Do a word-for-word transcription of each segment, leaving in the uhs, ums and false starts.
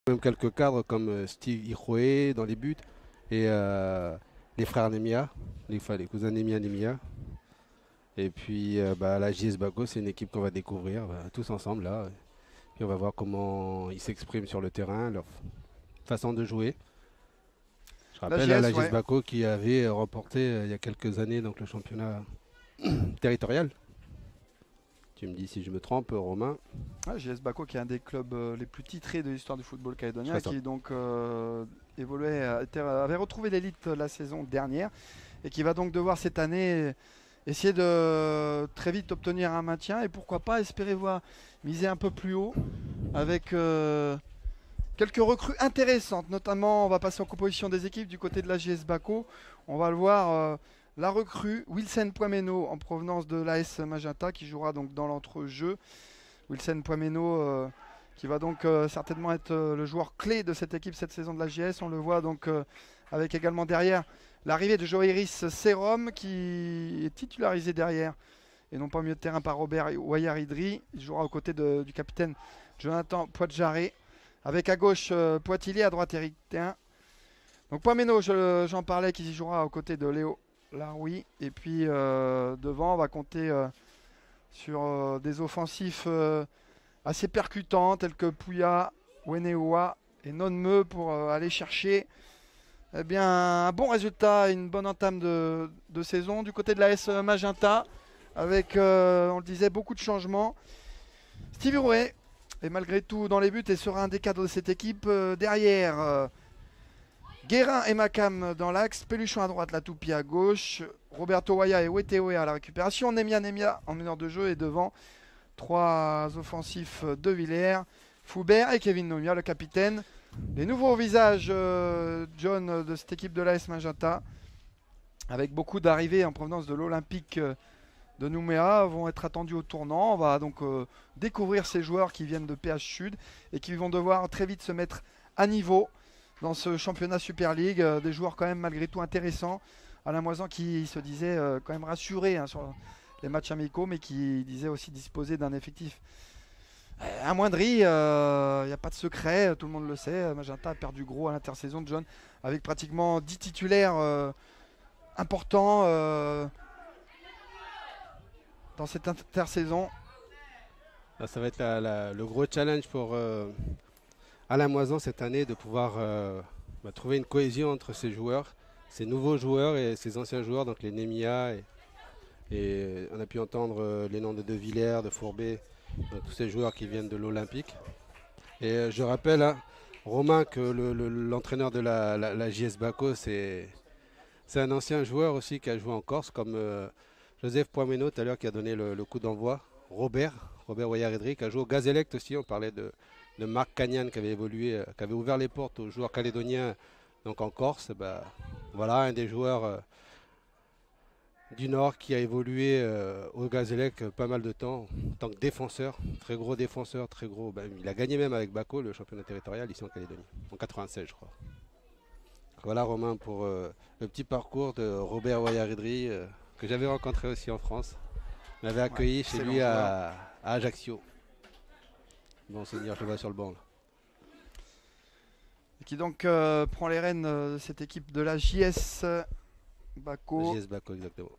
même quelques cadres comme euh, Steve Iroé dans les buts et euh, les frères Nemia, les, enfin, les cousins Nemia Nemia. Et puis euh, bah, la J S Baco, c'est une équipe qu'on va découvrir bah, tous ensemble là. Puis on va voir comment ils s'expriment sur le terrain, leur façon de jouer. Je La rappelle à la G S, J S ouais. Baco qui avait remporté euh, il y a quelques années donc, le championnat territorial. Tu me dis si je me trompe, Romain. Ouais, J S Baco qui est un des clubs euh, les plus titrés de l'histoire du football Je calédonien, fais ça. qui donc euh, évoluait, euh, était- avait retrouvé l'élite la saison dernière et qui va donc devoir cette année essayer de très vite obtenir un maintien et pourquoi pas espérer voir miser un peu plus haut avec euh, quelques recrues intéressantes. Notamment, on va passer en composition des équipes du côté de la J S Baco. On va le voir, euh, la recrue Wilson Poimeno en provenance de l'A S Magenta qui jouera donc dans l'entrejeu. Wilson Poimeno euh, qui va donc euh, certainement être euh, le joueur clé de cette équipe cette saison de la J S. On le voit donc euh, avec également derrière l'arrivée de Joëris Serom qui est titularisé derrière et non pas au milieu de terrain par Robert Wayaridri. Il jouera aux côtés de- du capitaine Jonathan Poitjaré. Avec à gauche euh, Poitillier, à droite Eric Théin. Donc Poimeno, je- j'en parlais, qui jouera aux côtés de Léo Laroui. Et puis euh, devant, on va compter euh, sur euh, des offensifs euh, assez percutants tels que Pouya, Weneoa et Nonme pour euh, aller chercher eh bien, un bon résultat et une bonne entame de, de saison. Du côté de la S Magenta, avec, euh, on le disait, beaucoup de changements. Stevie Rouet est malgré tout dans les buts et sera un des cadres de cette équipe. Euh, derrière, euh, Guérin et Macam dans l'axe, Peluchon à droite, la Toupie à gauche, Roberto Waya et Wetewe à la récupération, Nemia Nemia en meneur de jeu et devant, trois offensifs de Villers, Foubert et Kevin Nomia, le capitaine. Les nouveaux visages, euh, John, de cette équipe de l'A S Magenta, avec beaucoup d'arrivées en provenance de l'Olympique euh, de Nouméa, vont être attendus au tournant. On va donc euh, découvrir ces joueurs qui viennent de P H Sud et qui vont devoir très vite se mettre à niveau dans ce championnat Super League. Euh, des joueurs quand même malgré tout intéressants. Alain Moisan qui se disait euh, quand même rassuré hein, sur les matchs amicaux, mais qui disait aussi disposer d'un effectif euh, amoindri. Il euh, n'y a pas de secret, tout le monde le sait. Magenta a perdu gros à l'intersaison de John, avec pratiquement dix titulaires euh, importants euh, dans cette intersaison. Là, ça va être la- la- le gros challenge pour euh, Alain Moisan cette année de pouvoir euh, bah, trouver une cohésion entre ses joueurs, ses nouveaux joueurs et ses anciens joueurs, donc les Nemia. Et, et on a pu entendre euh, les noms de De Villers, de Fourbet, donc tous ces joueurs qui viennent de l'Olympique. Et euh, je rappelle, hein, Romain, que le- le- l'entraîneur de la, la- la J S Baco, c'est c'est un ancien joueur aussi qui a joué en Corse, comme euh, Joseph Poimeno tout à l'heure qui a donné le, le coup d'envoi. Robert, Robert Wayaredri, qui a joué au Gazélect aussi. On parlait de, de Marc Cagnan qui avait évolué, euh, qui avait ouvert les portes aux joueurs calédoniens donc en Corse. Bah, voilà un des joueurs euh, du Nord qui a évolué euh, au Gazélec euh, pas mal de temps en tant que défenseur, très gros défenseur, très gros. Bah, il a gagné même avec Baco le championnat territorial ici en Calédonie, en quatre-vingt-seize je crois. Voilà Romain pour euh, le petit parcours de Robert Wayaridri euh, que j'avais rencontré aussi en France. Il m'avait Ouais, accueilli chez excellent lui joueur. à, à Ajaccio. Bon Seigneur, je le vois sur le banc là. Et qui donc euh, prend les rênes euh, de cette équipe de la J S Baco. J S Baco exactement.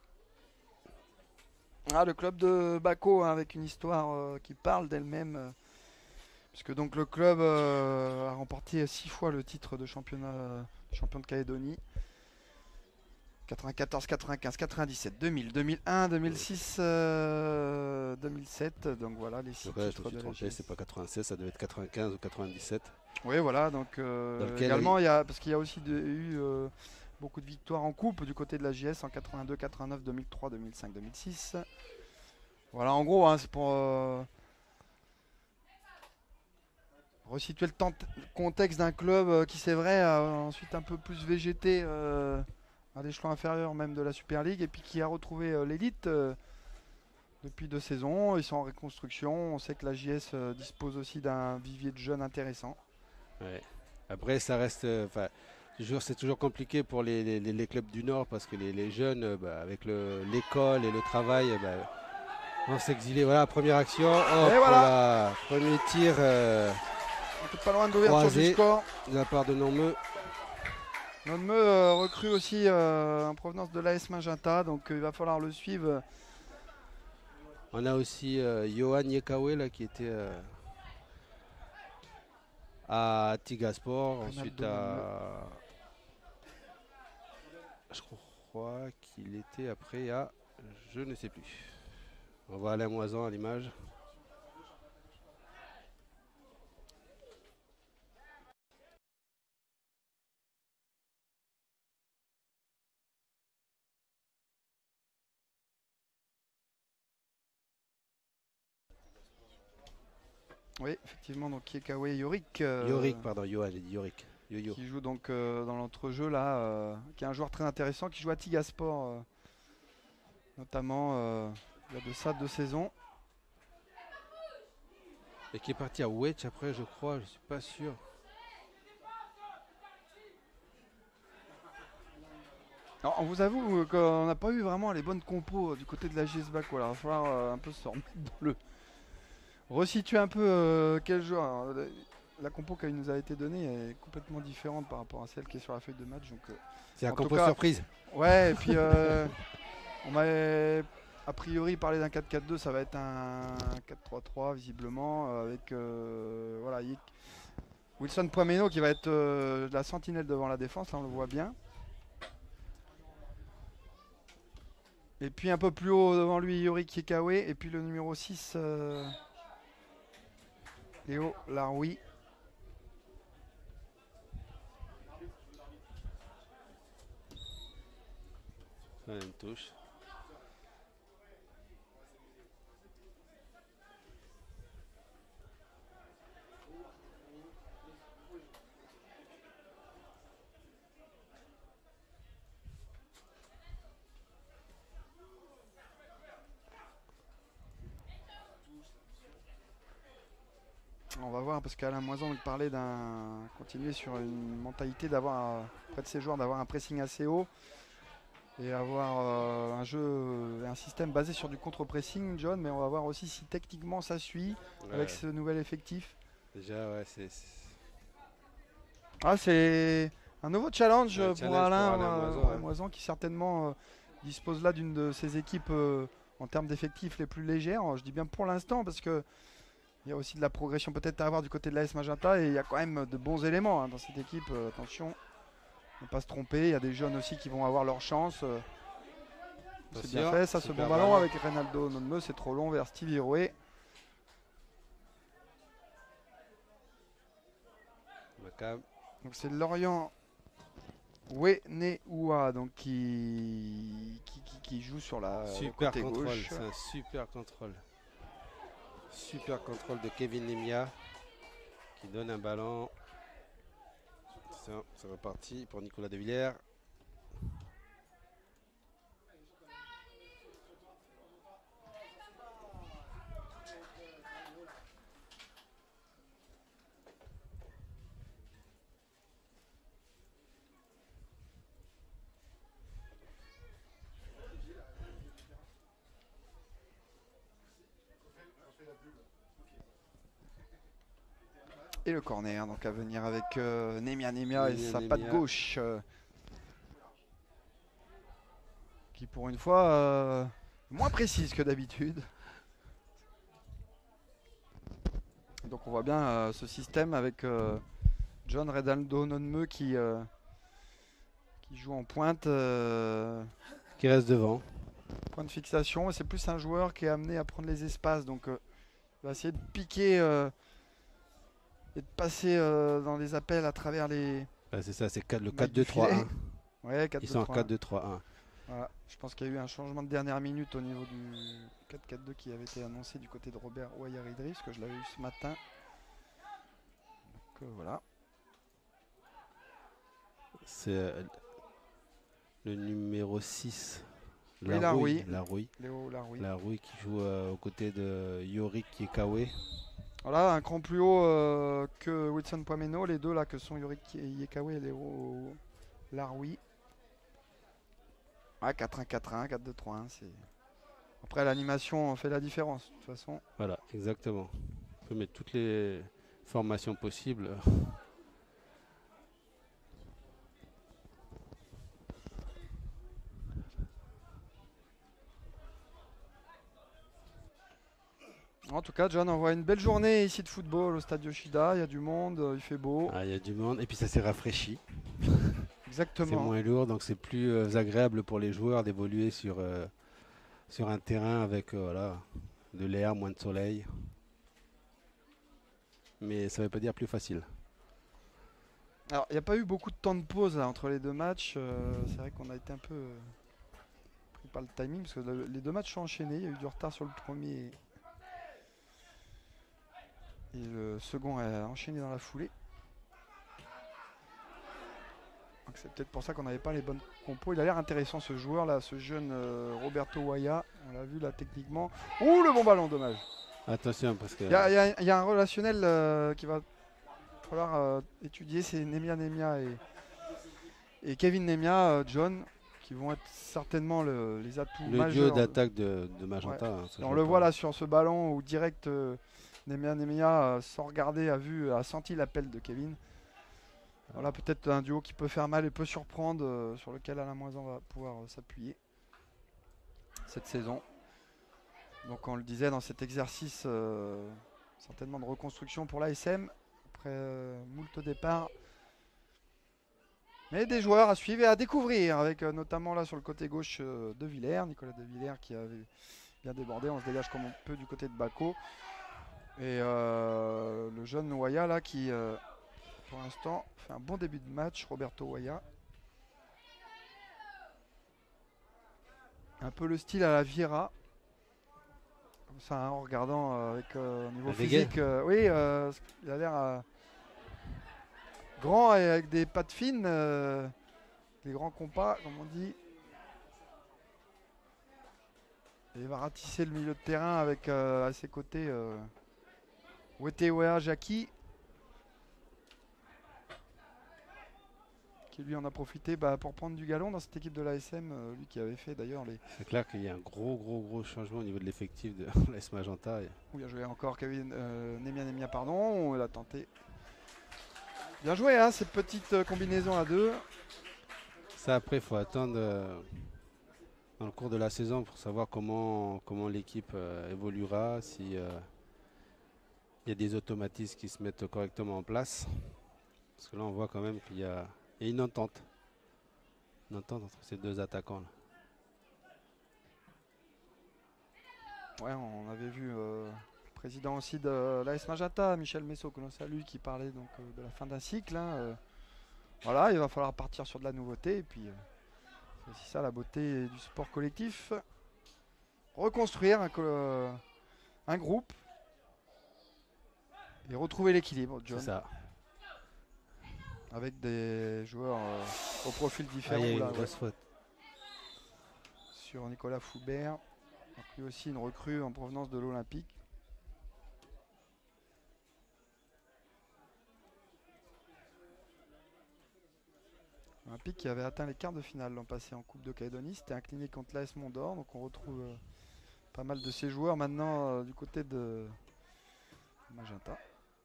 Ah, le club de Baco hein, avec une histoire euh, qui parle d'elle-même. euh, puisque donc le club euh, a remporté six fois le titre de championnat, champion de Calédonie. quatre-vingt-quatorze, quatre-vingt-quinze, quatre-vingt-dix-sept, deux mille, deux mille un, deux mille six, euh, deux mille sept. Donc voilà les six Donc là, je me titres suis de la trompé, J S. c'est pas quatre-vingt-seize, ça devait être quatre-vingt-quinze ou quatre-vingt-dix-sept. Oui, voilà. Donc Dans euh, lequel il- également, il y a, parce qu'il y a aussi de- eu euh, beaucoup de victoires en coupe du côté de la J S en quatre-vingt-deux, quatre-vingt-neuf, deux mille trois, deux mille cinq, deux mille six. Voilà, en gros, hein, c'est pour euh, resituer le temps- contexte d'un club euh, qui, c'est vrai, a ensuite un peu plus végété euh, à l'échelon inférieur même de la Super League et puis qui a retrouvé euh, l'élite euh, depuis deux saisons. Ils sont en reconstruction. On sait que la J S euh, dispose aussi d'un vivier de jeunes intéressant. Ouais. Après, ça reste. euh, Enfin, toujours, c'est toujours compliqué pour les, les- les- les clubs du Nord parce que les, les jeunes, euh, bah, avec le- l'école et le travail, euh, bah, vont s'exiler. Voilà, première action. Hop, Et voilà. voilà. Premier tir. euh, On n'est pas loin de l'ouverture du Croisé score. de la part de Nonmeux. Nonmeux euh, recrue aussi euh, en provenance de l'A S Magenta, donc euh, il va falloir le suivre. On a aussi euh, Johan Yekawe là, qui était euh, à Tigasport, Ronaldo ensuite Nonmeux. à... Je crois qu'il était après à... Je ne sais plus. On voit Alain Moison à l'image. Oui, effectivement, donc Yekawe Yorick. euh, Yorick, pardon, Johan, j'ai dit Yorick. Yo-yo. Qui joue donc euh, dans l'entrejeu là, euh, qui est un joueur très intéressant, qui joue à Tigasport, euh, notamment euh, il y a de ça deux saisons. Et qui est parti à Wedge après, je crois, je suis pas sûr. Alors, on vous avoue qu'on n'a pas eu vraiment les bonnes compos du côté de la G S B A C. Voilà, il va falloir euh, un peu se remettre dans le. Resituer un peu euh, quel joueur. Alors, la compo qui nous a été donnée est complètement différente par rapport à celle qui est sur la feuille de match. Donc, euh, C'est un en tout compo cas- surprise. ouais, et puis euh, on m'avait a priori parlé d'un quatre quatre deux, ça va être un quatre trois trois visiblement, euh, avec euh, voilà, Yek- Wilson Poimeno qui va être euh, la sentinelle devant la défense, là on le voit bien. Et puis un peu plus haut devant lui, Yorick Yekawe, et puis le numéro six, euh, Léo Laroui. Ça, une touche. On va voir parce qu'Alain Moison nous parlait d'un continuer sur une mentalité d'avoir euh, près de ses joueurs d'avoir un pressing assez haut et avoir euh, un jeu, un système basé sur du contre-pressing, John. Mais on va voir aussi si techniquement ça suit Ouais. avec ce nouvel effectif. Déjà, ouais, c'est. c'est- Ah, c'est un nouveau challenge, Un pour challenge Alain, pour Alain euh, Moison, ouais, ouais. Moison qui certainement euh, dispose là d'une de ses équipes euh, en termes d'effectifs les plus légères. Alors, je dis bien pour l'instant parce que il y a aussi de la progression peut-être à avoir du côté de l'A S Magenta et il y a quand même de bons éléments hein, dans cette équipe. Euh, attention, ne pas se tromper. Il y a des jeunes aussi qui vont avoir leur chance. euh, c'est bien Attention, fait. Ça, ce super bon ballon ballon. avec Reynaldo Nonmeux, c'est trop long vers Steve Hiroé. Macam. Donc c'est Lorient Weneoua donc qui, qui, qui, qui joue sur la le Super côté contrôle, gauche. c'est un super contrôle. Super contrôle de Kevin Lemia qui donne un ballon. Ça, c'est reparti pour Nicolas Devillers. Et le corner donc à venir avec euh, Nemia Nemia et Nemia sa Nemia. patte gauche. euh, qui pour une fois euh, moins précise que d'habitude. Donc on voit bien euh, ce système avec euh, John Reynaldo Nonmeux qui, euh, qui joue en pointe, euh, Qui reste devant. point de fixation. C'est plus un joueur qui est amené à prendre les espaces. Donc euh, il va essayer de piquer euh, et de passer euh, dans les appels à travers les. Ah, c'est ça, c'est quatre- le Maille quatre du deux trois un. filet. Ouais, quatre Ils deux sont en trois. quatre deux trois un. Voilà. Je pense qu'il y a eu un changement de dernière minute au niveau du quatre quatre deux qui avait été annoncé du côté de Robert Ouayar-Idriss, que je l'avais eu ce matin. Donc euh, voilà. C'est euh, le numéro six. Oui, Larouille. Larouille. Léo Laroui. Larouille qui joue euh, aux côtés de Yorick Yekawe. Voilà, un cran plus haut euh, que Wilson Poimeno. Les deux là que sont Yorick Yekawe et Léo Laroui. Ah, quatre un quatre un, quatre deux trois un. C'est... Après l'animation fait la différence de toute façon. Voilà, exactement. On peut mettre toutes les, formations possibles. En tout cas, John, on voit une belle journée ici de football au stade Yoshida. Il y a du monde, euh, il fait beau. Ah, il y a du monde et puis ça s'est rafraîchi. C'est Exactement. moins lourd, donc c'est plus euh, agréable pour les joueurs d'évoluer sur, euh, sur un terrain avec euh, voilà, de l'air, moins de soleil. Mais ça ne veut pas dire plus facile. Alors, il n'y a pas eu beaucoup de temps de pause là, entre les deux matchs. Euh, c'est vrai qu'on a été un peu euh, pris par le timing parce que le- les deux matchs sont enchaînés. Il y a eu du retard sur le premier et le second a enchaîné dans la foulée. Donc c'est peut-être pour ça qu'on n'avait pas les bonnes compos. Il a l'air intéressant ce joueur là, ce jeune euh, Roberto Waya. On l'a vu là techniquement. Ouh, le bon ballon, dommage. Attention parce que Il y, a- il y a- il y a un relationnel euh, qui va falloir euh, étudier, c'est Nemia Nemia et, et Kevin Nemia, euh, John, qui vont être certainement le- les atouts le duo majeurs. d'attaque de, de Magenta. Ouais. hein, ça Et on joue le pas. voit là sur ce ballon où direct euh, Nemia Nemia, euh, sans regarder, a vu, a senti l'appel de Kevin. Voilà, peut-être un duo qui peut faire mal et peut surprendre, euh, sur lequel Alain Moisan va pouvoir euh, s'appuyer cette saison. Donc on le disait dans cet exercice euh, certainement de reconstruction pour l'A S M après euh, moult départs. Mais des joueurs à suivre et à découvrir avec euh, notamment là sur le côté gauche euh, de Villers, Nicolas de Villers qui avait bien débordé. On se dégage comme on peut du côté de Bako. Et euh, le jeune Waya là qui euh, pour l'instant fait un bon début de match, Roberto Waya. Un peu le style à la Vieira. Comme ça, hein, en regardant euh, avec euh, au niveau La dégaine. physique. euh, oui, euh, il a l'air euh, grand et avec des pattes fines. euh, des grands compas, comme on dit. Et il va ratisser le milieu de terrain avec euh, à ses côtés euh, Wetewea Jackie. Qui lui en a profité bah, pour prendre du galon dans cette équipe de l'A S M, euh, lui qui avait fait d'ailleurs les. C'est clair qu'il y a un gros gros gros changement au niveau de l'effectif de l'A S Magenta. Et Où il a joué encore Kevin euh, Nemia Nemia, pardon. Il a tenté. Bien joué, hein, cette petite euh, combinaison à deux. ça après il faut attendre euh, dans le cours de la saison pour savoir comment, comment l'équipe euh, évoluera, si euh, il y a des automatismes qui se mettent correctement en place. Parce que là on voit quand même qu'il y a, il y a une entente. Une entente entre ces deux attaquants là. Ouais, on avait vu euh, le président aussi de l'A S Magenta, Michel Messot, que l'on salue, qui parlait donc euh, de la fin d'un cycle. hein, euh. Voilà, il va falloir partir sur de la nouveauté. Et puis, euh, c'est aussi ça la beauté du sport collectif. Reconstruire un, co- euh, un groupe et retrouver l'équilibre, C'est John, ça. avec des joueurs euh, au profil Ah, différent. il y a là, une ouais, grosse faute. sur Nicolas Foubert. Donc, lui aussi une recrue en provenance de l'Olympique. Olympique qui avait atteint les quarts de finale l'an passé en Coupe de Calédonie, c'était incliné contre l'A S Mondor, donc on retrouve euh, pas mal de ces joueurs maintenant euh, du côté de Magenta.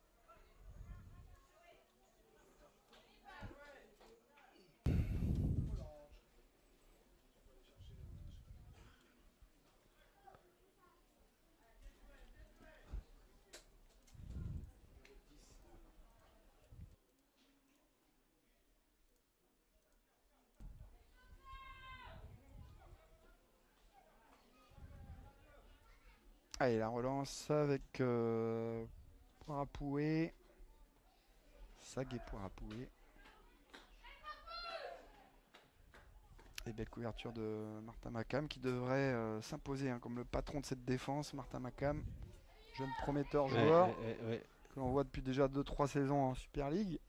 Allez, la relance avec euh, Poirapoué. Saguet Poirapoué. Et belle couverture de Martin Macam qui devrait euh, s'imposer hein, comme le patron de cette défense. Martin Macam, jeune prometteur Ouais, joueur ouais, ouais, ouais. que l'on voit depuis déjà deux trois saisons en Super League.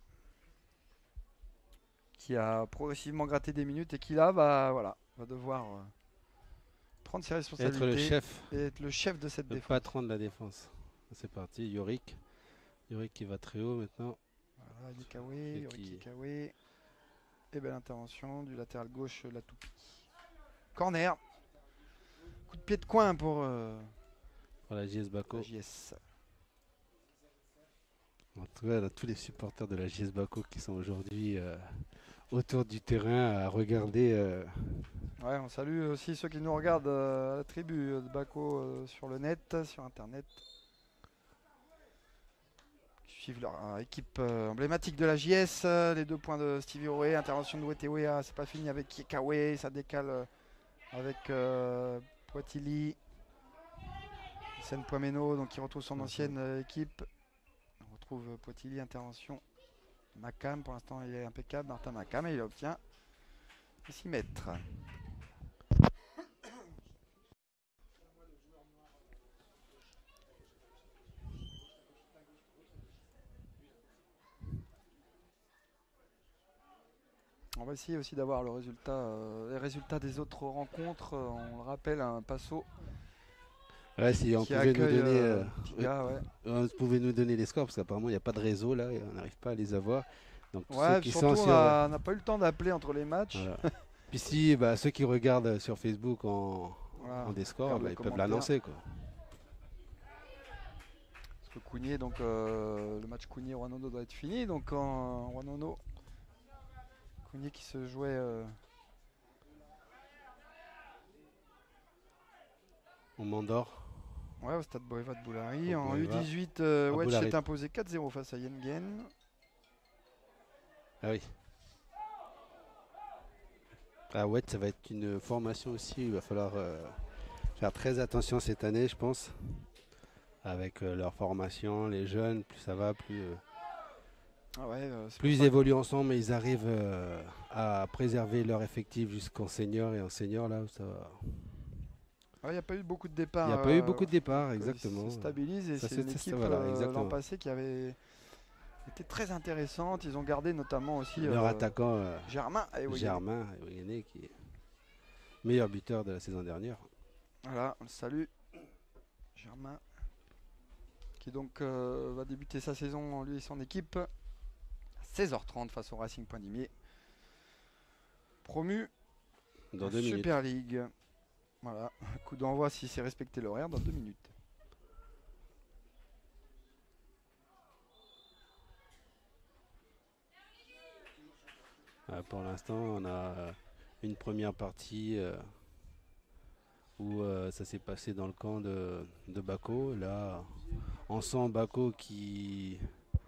Qui a progressivement gratté des minutes et qui là va, voilà, va devoir euh, prendre ses responsabilités. Être le chef, et être le chef de cette le défense. patron de la défense. C'est parti, Yorick. Yorick qui va très haut maintenant. Voilà, Yikawe, Et Yorick qui- Yikawe. Et belle intervention du latéral gauche, la toupie. Corner. Coup de pied de coin pour euh, Pour la J S la Bako. J S. En tout cas, là, tous les supporters de la J S Baco qui sont aujourd'hui euh, autour du terrain à regarder. euh, Ouais, on salue aussi ceux qui nous regardent euh, à la tribu de Baco euh, sur le net, sur internet, qui suivent leur euh, équipe euh, emblématique de la J S. euh, les deux points de Stevie Owe, intervention de Wetewea, c'est pas fini avec Kiekawe, ça décale euh, avec euh, Poitili. Sen Poimeno, donc qui retrouve son Mhm. ancienne euh, équipe. On retrouve euh, Poitili, intervention. Macam, pour l'instant il est impeccable, Martin Macam, et il obtient six mètres. On va essayer aussi d'avoir le résultat, euh, les résultats des autres rencontres. Euh, on le rappelle, un Passo Ouais, si on qui pouvait nous accueille donner, euh, euh, Tiga, ouais. euh, on pouvait nous donner les scores parce qu'apparemment il n'y a pas de réseau là et on n'arrive pas à les avoir. Donc tous ceux Ouais, qui sont surtout on sur, euh, a- on n'a pas eu le temps d'appeler entre les matchs. voilà. Puis si bah, ceux qui regardent sur Facebook en, Voilà, en des scores, regarde bah, les ils peuvent commentaires. l'annoncer quoi. Parce que Cougnier, donc euh, le match Cougnier-Wanono doit être fini. Donc en Wanono, Cougnier qui se jouait euh, On m'endort. ouais, au stade Boeva de Boulari. Au En Boeva. U dix-huit, euh, À Wedge Boulari. s'est imposé quatre zéro face à Yengen. Ah oui. Ah ouais, ça va être une formation aussi. Il va falloir euh, faire très attention cette année, je pense. Avec euh, leur formation, les jeunes, plus ça va, plus, euh, Ah ouais, euh, c'est plus pour ils ça que- évoluent ensemble, mais ils arrivent euh, à préserver leur effectif jusqu'en senior et en senior là où ça va. Ah, il n'y a pas eu beaucoup de Il départs. n'y a pas eu euh, beaucoup de départs, donc, euh, ils exactement. se stabilisent et Ça, c'est c'est- une c'est- équipe voilà, euh, l'an exactement. passé qui avait été très intéressante. Ils ont gardé notamment aussi Leur euh, attaquant euh, Germain Aewegene. Germain Ewegene, qui est meilleur buteur de la saison dernière. Voilà, on le salue. Germain qui donc euh, va débuter sa saison, lui et son équipe, à seize heures trente face au Racing Point-Dimier. Promu Dans en deux minutes. Super League. Voilà, coup d'envoi si c'est respecté l'horaire dans deux minutes. Euh, pour l'instant, on a euh, une première partie euh, où euh, ça s'est passé dans le camp de, de Bako. Là, on sent Bako qui,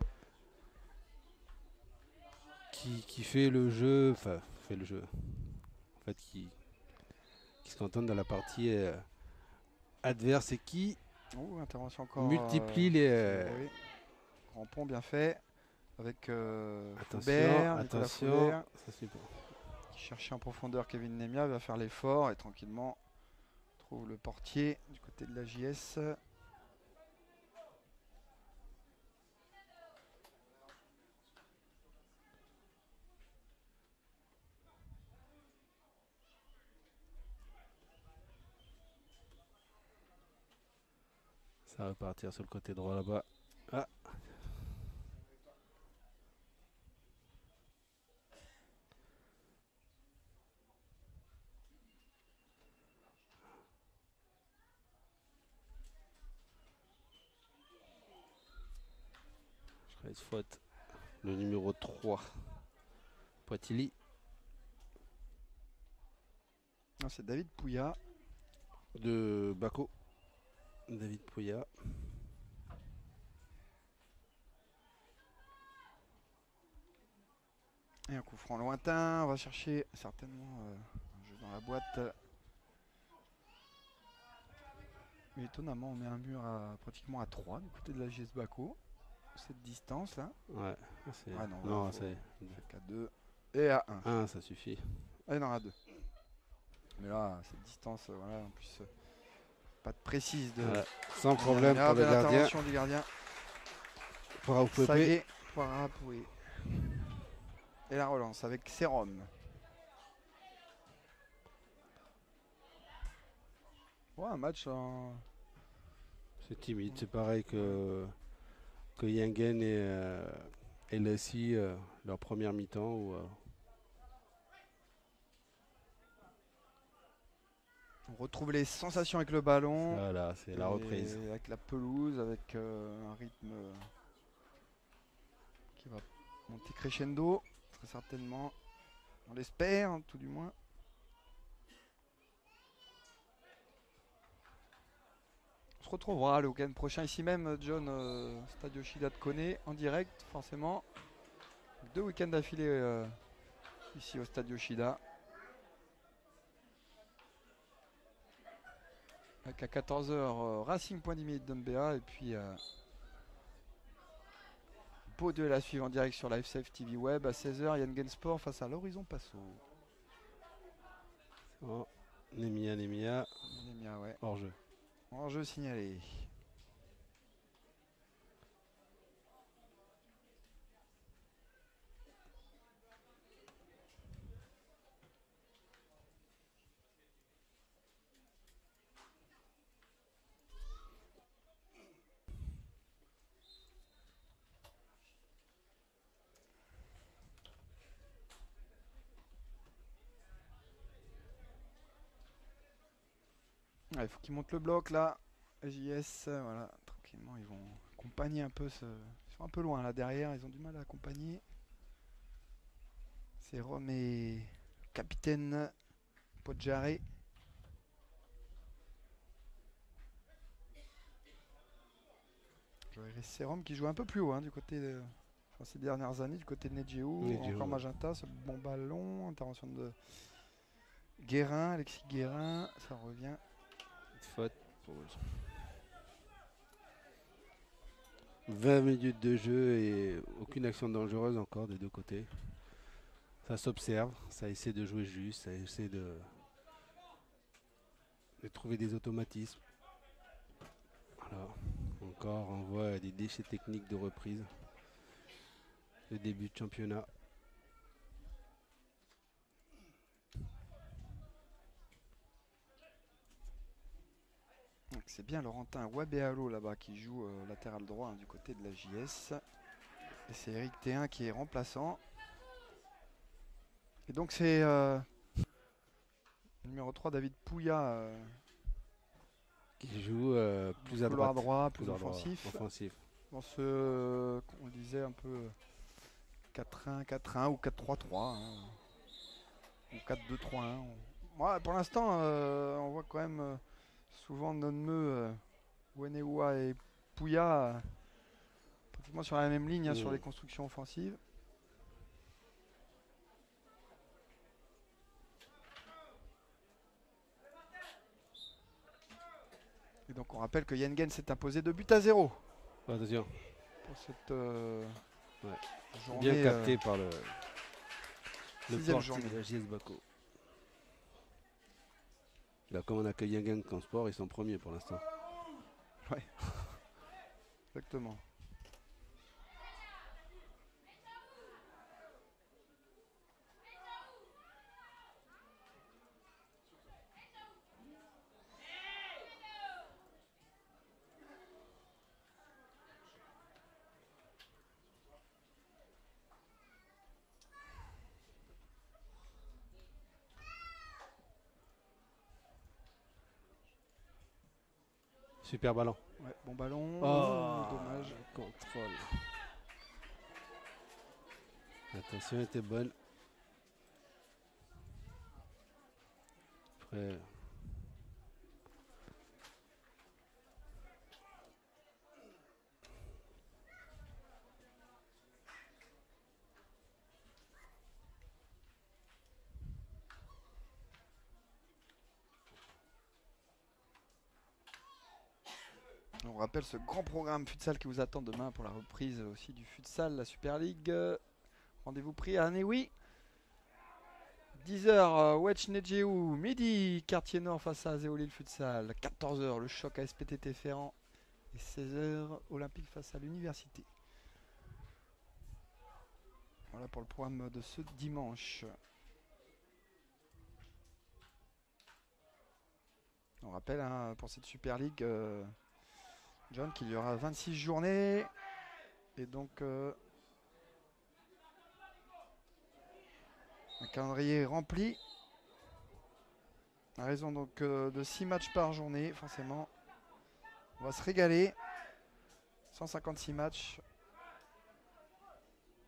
qui, qui fait le jeu, enfin, fait le jeu, en fait, qui, qui se contente de la partie euh, adverse et qui Oh, intervention encore. multiplie euh, les. euh, oui. Grand pont bien fait. Avec euh, attention, Foubert, Nicolas attention, Foubert, ça c'est bon. qui cherchait en profondeur Kevin Nemia, va faire l'effort et tranquillement trouve le portier du côté de la J S. Ça va partir sur le côté droit là-bas. Ah, je crois faute. Le numéro trois. Poitili. Non, c'est David Pouya. De Bako. David Pouya. Et un coup franc lointain. On va chercher certainement euh, un jeu dans la boîte. Mais étonnamment, on met un mur à, pratiquement à trois du côté de la G S Baco. Cette distance là. Ouais, c'est. Ah non, non, là, faut- c'est. Qu'à deux et à un. un, ça suffit. Et non, à deux. Mais là, cette distance, euh, voilà, en plus, euh, pas de précise de. Voilà. Sans problème Ah, pour le belle gardien. intervention du gardien. Pour Aoupépé. Sagué, Poirapoué. Et la relance avec Sérum. Ouais, un match en... C'est timide, c'est pareil que, que Yengen et, euh, et Lessie, euh, leur première mi-temps. Où, euh, On retrouve les sensations avec le ballon. voilà, c'est la Et reprise. avec la pelouse, avec euh, un rythme qui va monter crescendo, très certainement. On l'espère, tout du moins. On se retrouvera le week-end prochain ici même, John, euh, Stade Yoshida de Kone, en direct, forcément. Deux week-ends d'affilée euh, ici au Stade Yoshida. Avec à quatorze heures euh, Racing Point dix de Mbea et puis euh, beau duel à suivre en direct sur Live Safe T V Web. À seize heures Yann Gensport face à l'Horizon Passo. Oh, Nemia, Nemia. Nemia, ouais. Hors jeu. Hors jeu signalé. Il faut qu'ils montent le bloc là. J S, voilà, tranquillement, ils vont accompagner un peu ce. Ils sont un peu loin là derrière, ils ont du mal à accompagner. C'est Rome et capitaine Poggiare. C'est Rome qui joue un peu plus haut hein, du côté de. Enfin, ces dernières années, du côté de Nedjeu. Encore Magenta, ce bon ballon. Intervention de Guérin, Alexis Guérin, ça revient. Faute pour vingt minutes de jeu et aucune action dangereuse encore des deux côtés. Ça s'observe, ça essaie de jouer juste, ça essaie de, de trouver des automatismes. Voilà. Encore on voit des déchets techniques de reprise. Le début de championnat. C'est bien Laurentin Wabealo là-bas qui joue euh, latéral droit hein, du côté de la J S. Et c'est Eric Théin qui est remplaçant. Et donc c'est euh, numéro trois David Pouya euh, qui joue euh, plus à droite, droit, plus, plus offensif. Droit, offensif. Dans ce, euh, on le disait un peu quatre un quatre un ou quatre trois trois hein, ou quatre deux trois un. On... Ouais, pour l'instant, euh, on voit quand même euh, souvent Nonmeu, euh, Wenewa et Pouya euh, pratiquement sur la même ligne hein, mmh. sur les constructions offensives. Et donc on rappelle que Yengen s'est imposé deux buts à zéro. Attention. Pour cette euh, ouais. journée. Bien capté euh, par le, le sixième journée de la J S Bako. Là, comme on accueille Yengen comme sport, ils sont premiers pour l'instant. Ouais. Exactement. Super ballon. Ouais, bon ballon. Oh, dommage. Contrôle. L'attention était bonne. Après. On rappelle ce grand programme futsal qui vous attend demain pour la reprise aussi du futsal, la Super League. Rendez-vous pris à Anewi. dix heures, Wedge Nedjeu, midi, Quartier Nord face à Zéolil Futsal. quatorze heures, le choc à S P T T Ferrand. Et seize heures, Olympique face à l'Université. Voilà pour le programme de ce dimanche. On rappelle hein, pour cette Super League, euh, John, qu'il y aura vingt-six journées. Et donc, euh, un calendrier rempli. À raison donc euh, de six matchs par journée, forcément. On va se régaler. cent cinquante-six matchs.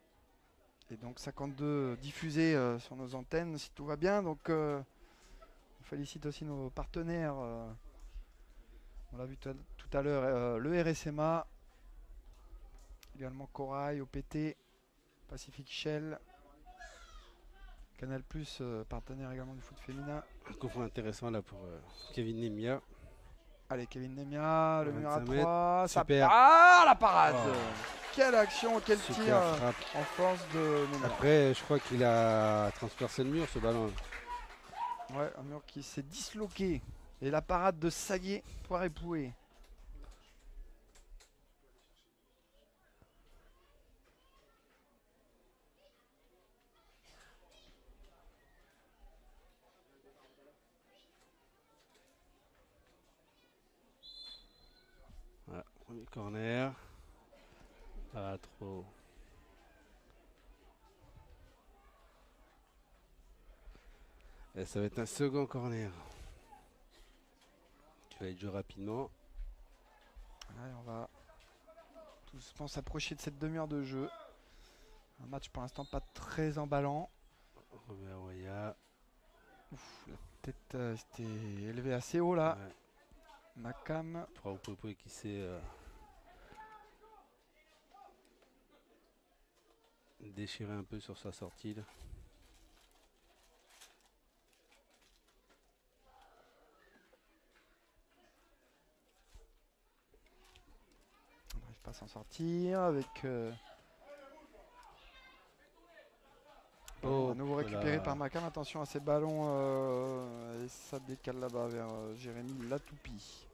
Et donc cinquante-deux diffusés euh, sur nos antennes si tout va bien. Donc euh, on félicite aussi nos partenaires. euh, on l'a vu tout à, tout à l'heure, euh, le R S M A, également Corail, O P T, Pacific Shell, Canal+, euh, partenaire également du foot féminin. Un coup franc intéressant là pour euh, Kevin Nemia. Allez, Kevin Nemia, le mur à vingt-cinq mètres, trois. Ça super. part, la parade. Oh. Quelle action, quel Super tir euh, frappe. en force de Nemia. Après, je crois qu'il a transpercé le mur ce ballon. Ouais, un mur qui s'est disloqué. Et la parade de Saguet, Poiré-Poué. Voilà, premier corner. Pas trop. Et ça va être un second corner. Qui va être joué rapidement. Ouais, on va tout doucement s'approcher de cette demi-heure de jeu. Un match pour l'instant pas très emballant. Robert Waya. Ouf, la tête euh, était élevée assez haut là. Ouais. Macam. Pour Popo qui s'est euh, déchiré un peu sur sa sortie. Là. On n'arrive pas à s'en sortir avec. Euh, Oh, à nouveau récupéré voilà. par Macam. Attention à ces ballons. Euh, et ça décale là-bas vers euh, Jérémy Latoupi.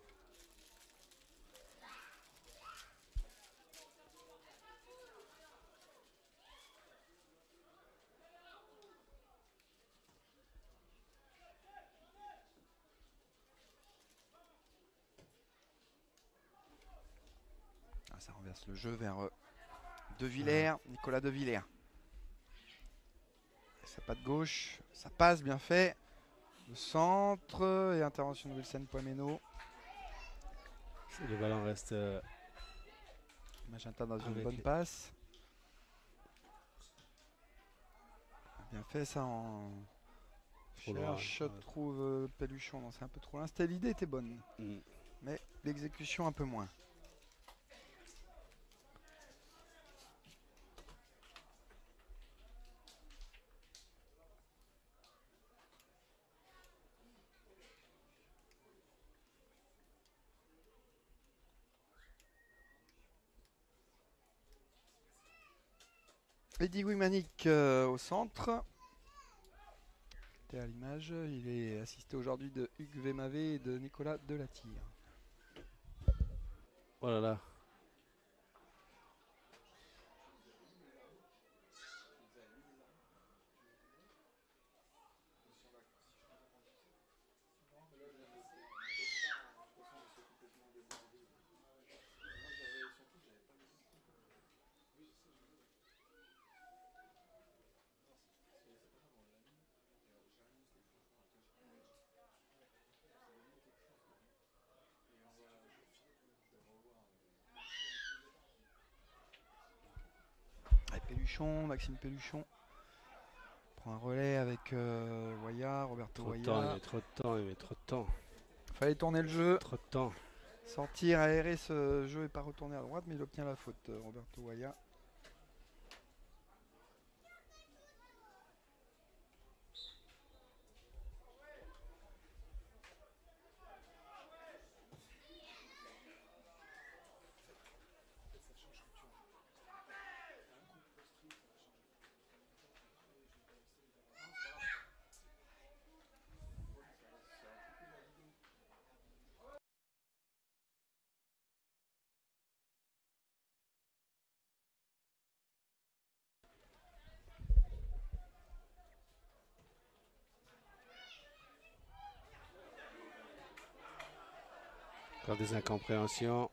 Ah, ça renverse le jeu vers euh, De Villers. Nicolas De Villers. Ça pas de gauche. Ça passe bien fait. Le centre et intervention de Wilson Poimeno. Le ballon reste euh, Magenta dans une avec bonne les- passe. Bien fait ça en. Trop loin, Cherche, ouais. trouve euh, Pelluchon. Non, c'est un peu trop loin. C'était l'idée était bonne, Mm. mais l'exécution un peu moins. Eddy Wimanic euh, au centre. T'es à l'image. Il est assisté aujourd'hui de Hugues Vémavé et de Nicolas Delatire. Oh là là. Et Pelluchon, Maxime Pelluchon prend un relais avec euh, Waya, Roberto Trop de temps, il Waya. met trop de temps, il met trop de temps. Fallait tourner le jeu, Trop de temps. sortir, aérer ce jeu et pas retourner à droite, mais il obtient la faute, euh, Roberto Waya. Encore des incompréhensions.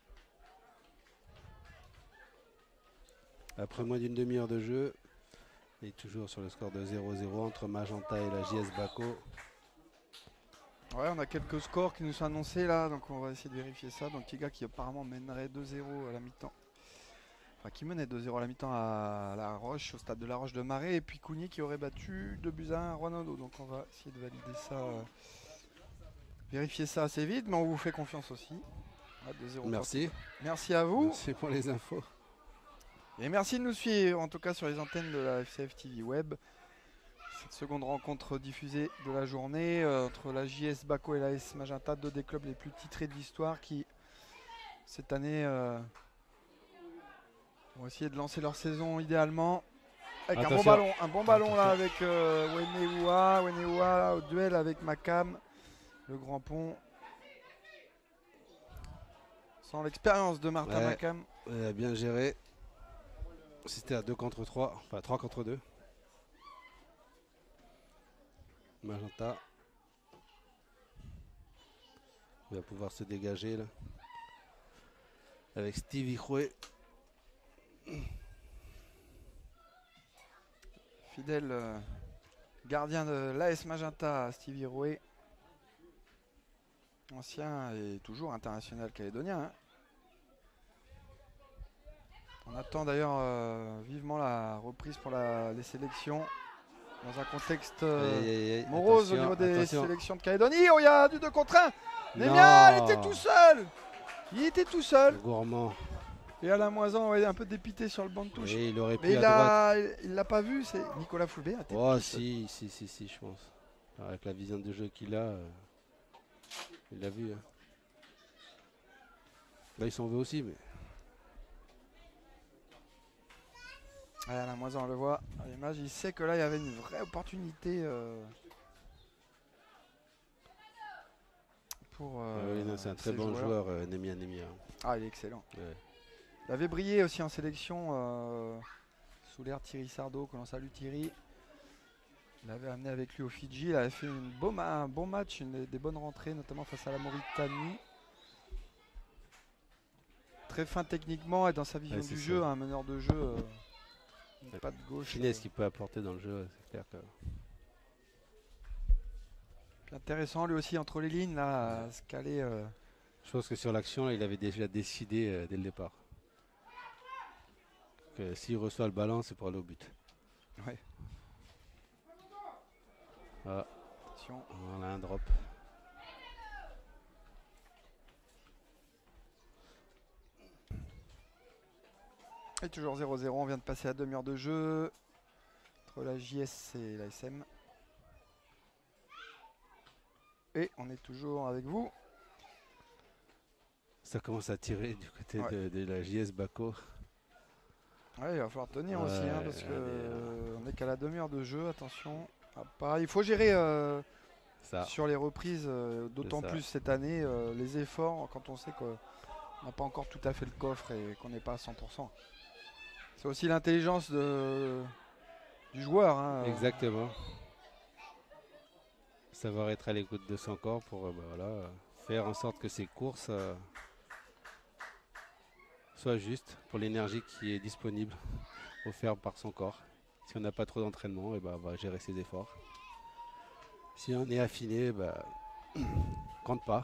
Après moins d'une demi-heure de jeu, Et toujours sur le score de zéro zéro entre Magenta et la J S Baco. Ouais, on a quelques scores qui nous sont annoncés là, donc on va essayer de vérifier ça. Donc Tiga qui apparemment mènerait deux zéro à la mi-temps. Enfin, qui menait deux zéro à la mi-temps à La Roche, au stade de La Roche de Marais. Et puis Cougny qui aurait battu deux buts à un à Rouyn-Noranda. Donc on va essayer de valider ça, euh, vérifier ça assez vite, mais on vous fait confiance aussi. Ah, deux zéro. Merci. Merci à vous. Merci pour les infos. Et merci de nous suivre, en tout cas sur les antennes de la F C F T V Web. Cette seconde rencontre diffusée de la journée euh, entre la J S Baco et la A S Magenta, deux des clubs les plus titrés de l'histoire qui, cette année, euh, vont essayer de lancer leur saison idéalement. Avec un bon Attention. ballon, un bon ballon là Attention. avec euh, Weneoua, Weneoua là, au duel avec Macam, le grand pont. Sans l'expérience de Martin Ouais. Macam. Euh, bien géré. C'était à deux contre trois, enfin trois contre deux. Magenta. Il va pouvoir se dégager là. Avec Stevie Rouet. Fidèle euh, gardien de l'A S Magenta, Stevie Rouet. Ancien et toujours international calédonien. Hein. On attend d'ailleurs euh, vivement la reprise pour la, les sélections dans un contexte euh, Aïe, aïe, aïe. morose au Attention, niveau des attention. sélections de Calédonie. Oh, il y a du deux contre un. Non. Nemia, il était tout seul. Il était tout seul. Gourmand. Et Alain Moisan, ouais, un peu dépité sur le banc de touche. Et il aurait pu Mais il à droite. a, il l'a pas vu, c'est Nicolas Foulbé. Oh si, si, si, si, je pense. Avec la vision de jeu qu'il a, euh, il l'a vu. Hein. Là, il s'en veut aussi, mais. Ouais, Alain Moisan, on le voit à l'image. Il sait que là, il y avait une vraie opportunité euh, pour. Euh, Ah oui, non, c'est un très ces bon joueurs. joueur, euh, Nemia Nemia. Ah, il est excellent. Ouais. Il avait brillé aussi en sélection euh, sous l'ère Thierry Sardo, que l'on salue Thierry. Il l'avait amené avec lui au Fidji. Il avait fait une beau ma- un bon match, une, des bonnes rentrées, notamment face à la Mauritanie. Très fin techniquement et dans sa vision Ouais, du c'est jeu, ça. un meneur de jeu. Euh, une patte gauche. Finesse euh, qu'il peut apporter dans le jeu, c'est clair que. puis intéressant lui aussi entre les lignes là, à se caler. euh, Je pense que sur l'action, là, il avait déjà décidé euh, dès le départ. Que s'il reçoit le ballon, c'est pour aller au but. Ouais. Ah, Attention. on a un drop. Et toujours zéro zéro, on vient de passer à demi-heure de jeu entre la J S et la S M. Et on est toujours avec vous. Ça commence à tirer du côté Ouais. de, de la J S Baco. Ouais, il va falloir tenir Ouais, aussi, hein, parce que allez, euh, on est qu'à la demi-heure de jeu, attention. Ah, pas- il faut gérer euh, Ça. sur les reprises, euh, d'autant C'est ça. plus cette année, euh, les efforts, quand on sait qu'on n'a pas encore tout à fait le coffre et qu'on n'est pas à cent pour cent. C'est aussi l'intelligence de- du joueur. Hein. Exactement. Savoir être à l'écoute de son corps pour euh, bah, voilà, euh, faire en sorte que ses courses euh, soient justes pour l'énergie qui est disponible, offerte par son corps. Si on n'a pas trop d'entraînement, et bah, on va gérer ses efforts. Si on est affiné, bah, compte pas.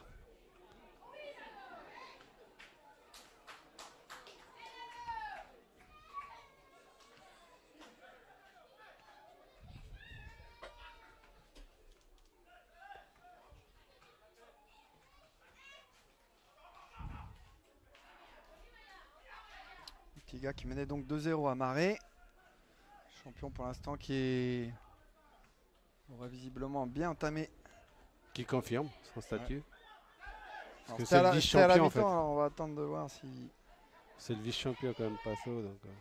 Petit gars qui menait donc deux zéro à Marais. Champion pour l'instant qui est aurait visiblement bien entamé. Qui confirme son statut. Alors, que c'était à c'est le la- c'était à la vice-champion, en fait. mi-temps, alors on va attendre de voir si. C'est le vice-champion quand même, Passo. Donc, euh.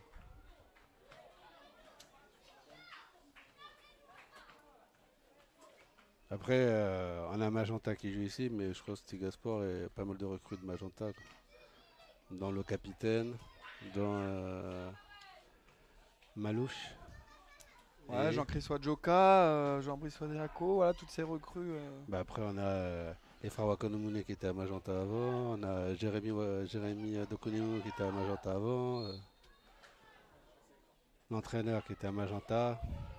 Après, euh, on a Magenta qui joue ici, mais je crois que Stigasport et pas mal de recrues de Magenta. Quoi. Dans le capitaine, dans euh, Malouche. Ouais, Et, Jean-Christophe Wadjoka, euh, Jean-Brice Federico, voilà toutes ces recrues. euh. bah, après, on a euh, Efra Wakonomune qui était à Magenta avant. On a Jérémy, Wa- Jérémy Dokonemu qui était à Magenta avant. euh. l'entraîneur qui était à Magenta.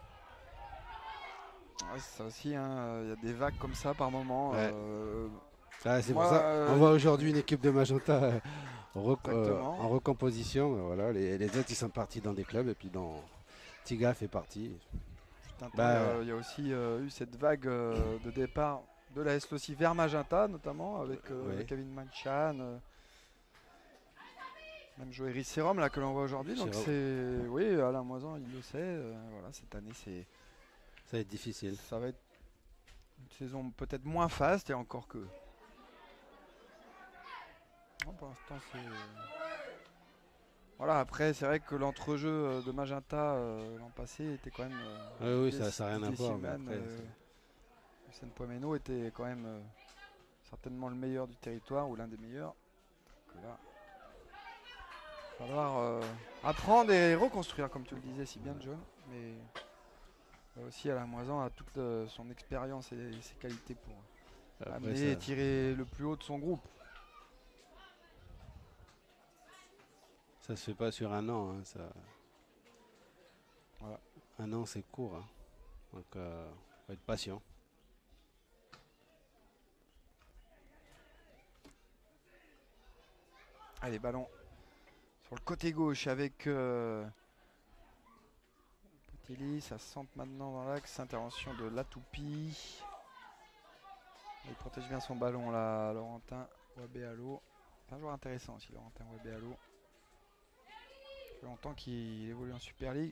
Ouais, c'est ça aussi, hein, il y a des vagues comme ça par moment. Ouais. euh, Ah, c'est moi, pour ça. euh, On voit aujourd'hui une équipe de Magenta euh, rec- euh, Exactement. en recomposition. mais Voilà, les, les autres ils sont partis dans des clubs et puis dans Tiga fait partie. Putain, il y, Bah, a- il y a aussi euh, eu cette vague euh, de départ de la S L aussi vers Magenta, notamment avec euh, ouais. Kevin Manchan, euh, même Joëri Serum là que l'on voit aujourd'hui. Donc Jérôme. c'est, oui, Alain Moisan il le sait. euh, voilà, cette année c'est, Ça va être difficile. ça va être une saison peut-être moins faste et encore que. Non, pour l'instant c'est. Voilà, après c'est vrai que l'entrejeu euh, de Magenta euh, l'an passé était quand même. euh, Ah oui, Des- ça n'a rien à des voir. Mais Seaman, après, euh, c'est- Hussein Poimeno était quand même euh, certainement le meilleur du territoire ou l'un des meilleurs. Donc là, il va falloir euh, apprendre et reconstruire, comme tu le disais si bien, John. Mais euh, aussi Alain Moisan a toute euh, son expérience et, et ses qualités pour après, amener et ça, tirer le plus haut de son groupe. ça se fait pas sur un an. hein, ça... Voilà. Un an, c'est court. hein. Donc, euh, faut être patient. Allez, ballon sur le côté gauche avec euh, Potelli. Ça sente maintenant dans l'axe. Intervention de Latoupi. Il protège bien son ballon là, Laurentin Wabéalo. C'est un joueur intéressant aussi, Laurentin Wabéalo. Ça fait longtemps qu'il évolue en Super League.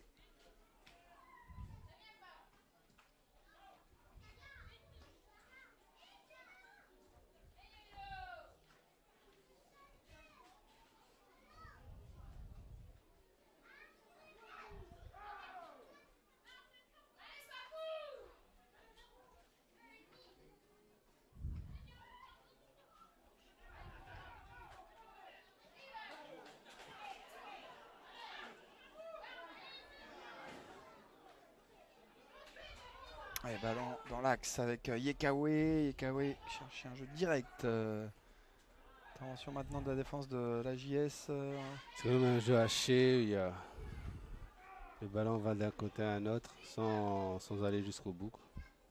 Allez, ballon dans l'axe avec euh, Yekawe. Yekawe cherche un jeu direct. euh. Intervention maintenant de la défense de la J S. euh. C'est comme un jeu haché. Il y a... Le ballon va d'un côté à un autre sans, sans aller jusqu'au bout. quoi.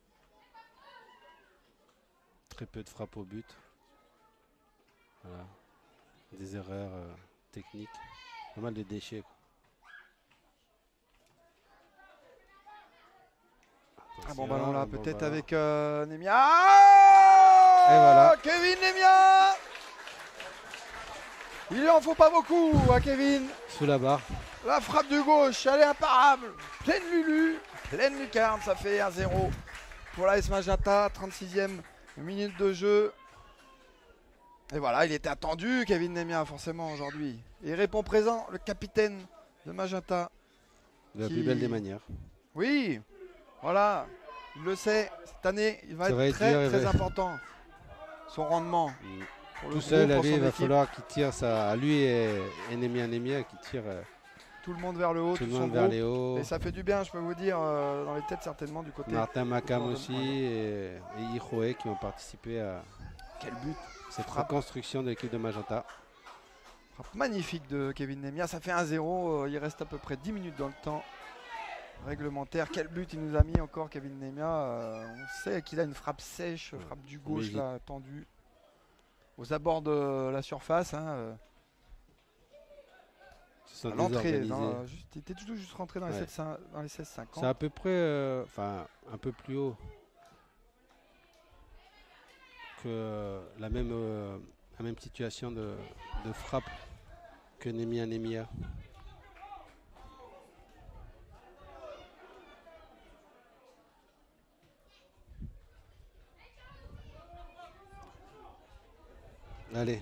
Très peu de frappes au but. Voilà. Des erreurs euh, techniques. Pas mal de déchets. quoi. Un bon Attention, ballon là, un bon peut-être ballon. avec euh, Nemia. Ah Et voilà. Kevin Nemia. Il lui en faut pas beaucoup à Kevin. Sous la barre. La frappe du gauche, elle est imparable. Pleine Lulu, pleine lucarne, ça fait un zéro pour la S Magenta, trente-sixième minute de jeu. Et voilà, il était attendu, Kevin Nemia, forcément, aujourd'hui. Et il répond présent, le capitaine de Magenta. De la Qui- plus belle des manières. Oui, voilà, il le sait, cette année, il va Ça être va être très dur, il très va- important. Son rendement. Mm. Pour le Tout groupe, seul, à pour lui, son il va équipe. falloir qu'il tire ça à lui et Nemia Nemia qui tire euh, Tout le monde vers le haut, tout tout, le son monde vers groupe. les hauts. Et ça fait du bien, je peux vous dire, euh, dans les têtes certainement du côté. Martin Macam joueur de aussi Moisan. et, et Iroé qui ont participé à Quel but! cette Frappe. reconstruction de l'équipe de Magenta. Frappe magnifique de Kevin Nemia, ça fait un zéro, euh, il reste à peu près dix minutes dans le temps réglementaire. Quel but il nous a mis encore Kevin Nemia, euh, on sait qu'il a une frappe sèche, Ouais. frappe du gauche Mais il- là, tendue, aux abords de la surface, hein, euh, Ils se sont à l'entrée, désorganisés. dans, euh, juste- il était tout juste rentré dans les, Ouais. sept cin- dans les seize C'est à cinquante. peu près, euh, enfin un peu plus haut que la même, euh, la même situation de, de frappe que Nemia Nemia. Allez,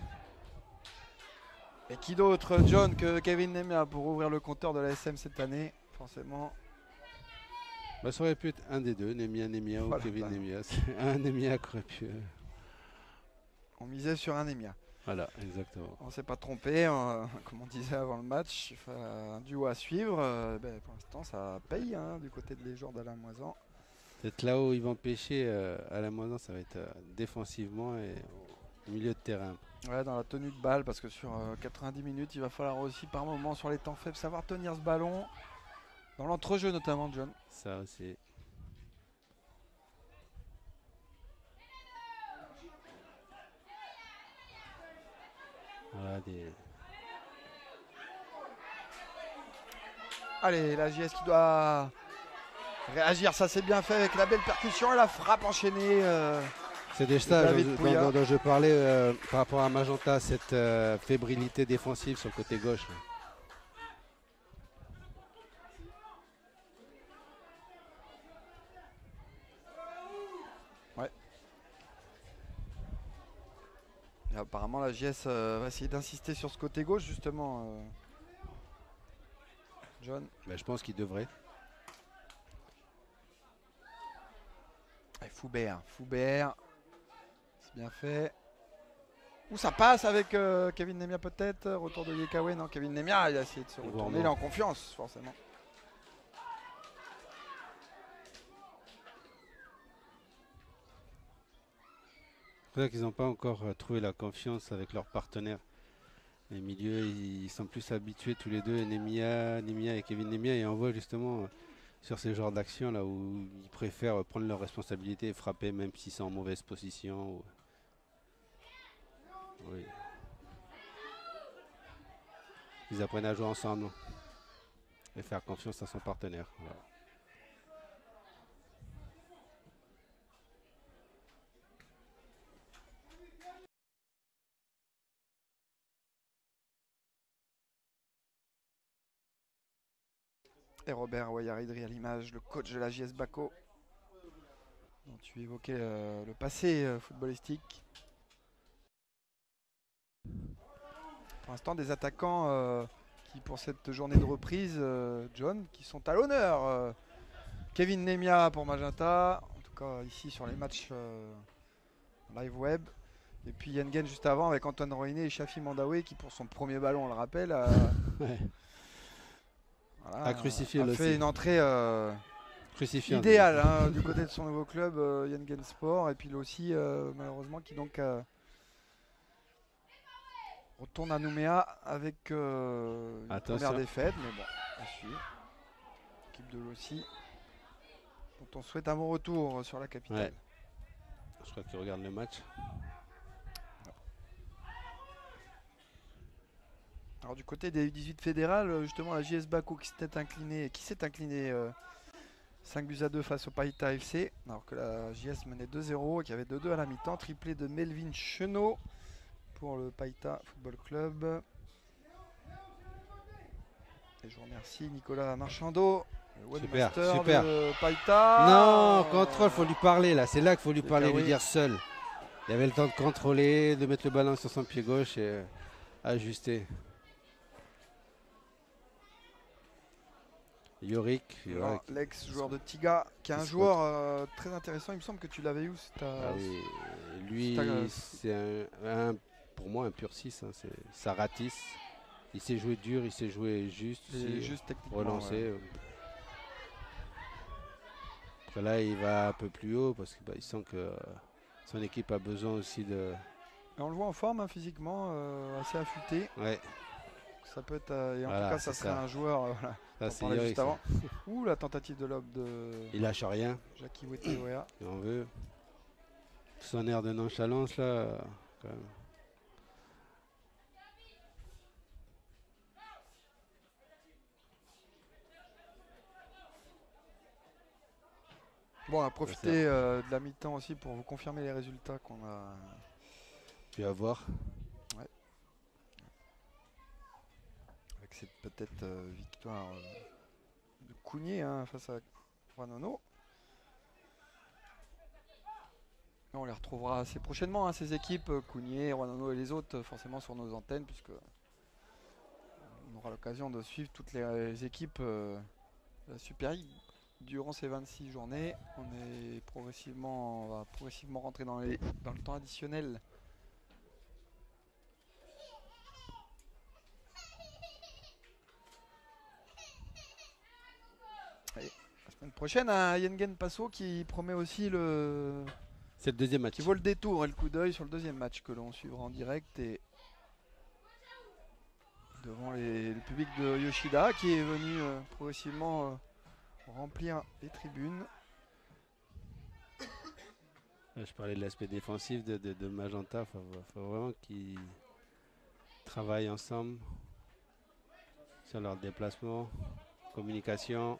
Et qui d'autre, John, que Kevin Nemia pour ouvrir le compteur de la S M cette année, forcément. bah, ça aurait pu être un des deux, Nemia Nemia ou Voilà, Kevin bah. Nemia. C'est un Nemia qui aurait pu. euh, On misait sur un Nemia. Voilà, exactement. On s'est pas trompé, euh, comme on disait avant le match, enfin, un duo à suivre. euh, ben, pour l'instant, ça paye hein, du côté de les joueurs d'Alain Moisan. Peut-être là où ils vont pêcher euh, à la Moisan, ça va être euh, défensivement et au milieu de terrain. Ouais, dans la tenue de balle, parce que sur euh, quatre-vingt-dix minutes, il va falloir aussi par moment sur les temps faibles savoir tenir ce ballon. Dans l'entrejeu notamment, John. Ça aussi. Voilà des... Allez, la J S qui doit réagir, ça c'est bien fait avec la belle percussion et la frappe enchaînée. Euh, C'est des stages David dont, Pouya. dont- dont je parlais euh, par rapport à Magenta, cette euh, fébrilité défensive sur le côté gauche. Là. Et apparemment la J S euh, va essayer d'insister sur ce côté gauche justement. euh, John. Ben, je pense qu'il devrait. Et Foubert, Foubert. C'est bien fait. Où ça passe avec euh, Kevin Nemia peut-être. Retour de Yekawe. Non, Kevin Nemia, il a essayé de se retourner. Vraiment. Il est en confiance forcément. C'est pour ça qu'ils n'ont pas encore euh, trouvé la confiance avec leurs partenaires. Les milieux, ils sont plus habitués tous les deux, Nemia, Nemia et Kevin Nemia, et on voit justement euh, sur ces genres d'actions là où ils préfèrent prendre leurs responsabilités et frapper même s'ils sont en mauvaise position. Ou... Oui. Ils apprennent à jouer ensemble et faire confiance à son partenaire. Voilà. Et Robert Wayaridri à l'image, le coach de la J S Baco. dont tu évoquais euh, le passé euh, footballistique. Pour l'instant, des attaquants euh, qui, pour cette journée de reprise, euh, John, qui sont à l'honneur. Euh, Kevin Nemia pour Magenta, en tout cas ici sur les matchs euh, live web. Et puis Yengen juste avant avec Antoine Roiné et Shafi Mandaoui qui, pour son premier ballon, on le rappelle, a, Ouais. voilà, À crucifier a le fait aussi. une entrée euh, Crucifiant. idéale hein, du côté de son nouveau club, euh, Yengen Sport. Et puis lui aussi, euh, malheureusement, qui donc euh, retourne à Nouméa avec euh, une Attention. première défaite. Mais bon, à suivre. Équipe de Lossi, dont on souhaite un bon retour sur la capitale. Ouais. Je crois qu'il regarde le match. Alors du côté des U dix-huit fédérales, justement la J S Baco qui s'est inclinée, qui s'est incliné euh, cinq buts à deux face au Païta F C, alors que la J S menait deux zéro et qu'il y avait deux deux à la mi-temps, triplé de Melvin Chenot pour le Païta Football Club. Et je remercie Nicolas Marchandeau, le Super, webmaster super. de Païta. Non, contrôle, faut lui parler là. C'est là qu'il faut lui C'est parler, lui Kawi. dire seul. Il avait le temps de contrôler, de mettre le ballon sur son pied gauche et euh, ajuster. Yorick, Yorick. L'ex-joueur de Tiga, qui est un Qui se joueur euh, très intéressant. Il me semble que tu l'avais eu. c'est à- Ah oui, lui, c'est un- c'est un, un- pour moi un pur six. Hein, c'est- ça ratisse. Il sait jouer dur, il sait jouer juste, il est aussi, juste techniquement. relancer. ouais. Après là, il va un peu plus haut parce qu'il bah, il sent que euh, son équipe a besoin aussi de. Et on le voit en forme hein, physiquement, euh, assez affûté. Ouais, Ça peut être, euh, et en Voilà, tout cas, ça c'est serait ça. un joueur. euh, voilà, ça on c'est parlait Yorick. juste ça. avant. Ouh, la tentative de lob de Il lâche rien, Jackie Weteoea. si on veut. Son air de nonchalance là. euh, quand même. Bon, on a profité euh, de la mi-temps aussi pour vous confirmer les résultats qu'on a. Tu vas voir. Avec cette peut-être euh, victoire euh, de Cougnier hein, face à Roanono. On les retrouvera assez prochainement, hein, ces équipes, euh, Cougnier, Roanono et les autres, euh, forcément sur nos antennes, puisque on aura l'occasion de suivre toutes les, les équipes euh, de la Super League durant ces vingt-six journées. On est progressivement, on va progressivement rentrer dans, les, dans le temps additionnel. Et la semaine prochaine, un Yengen Passo qui promet aussi le, C'est le deuxième match. qui vaut le détour et le coup d'œil sur le deuxième match que l'on suivra en direct. Et devant les, le public de Yoshida qui est venu euh, progressivement euh, remplir les tribunes. Je parlais de l'aspect défensif de, de, de Magenta. Il faut, faut vraiment qu'ils travaillent ensemble sur leur déplacement, communication.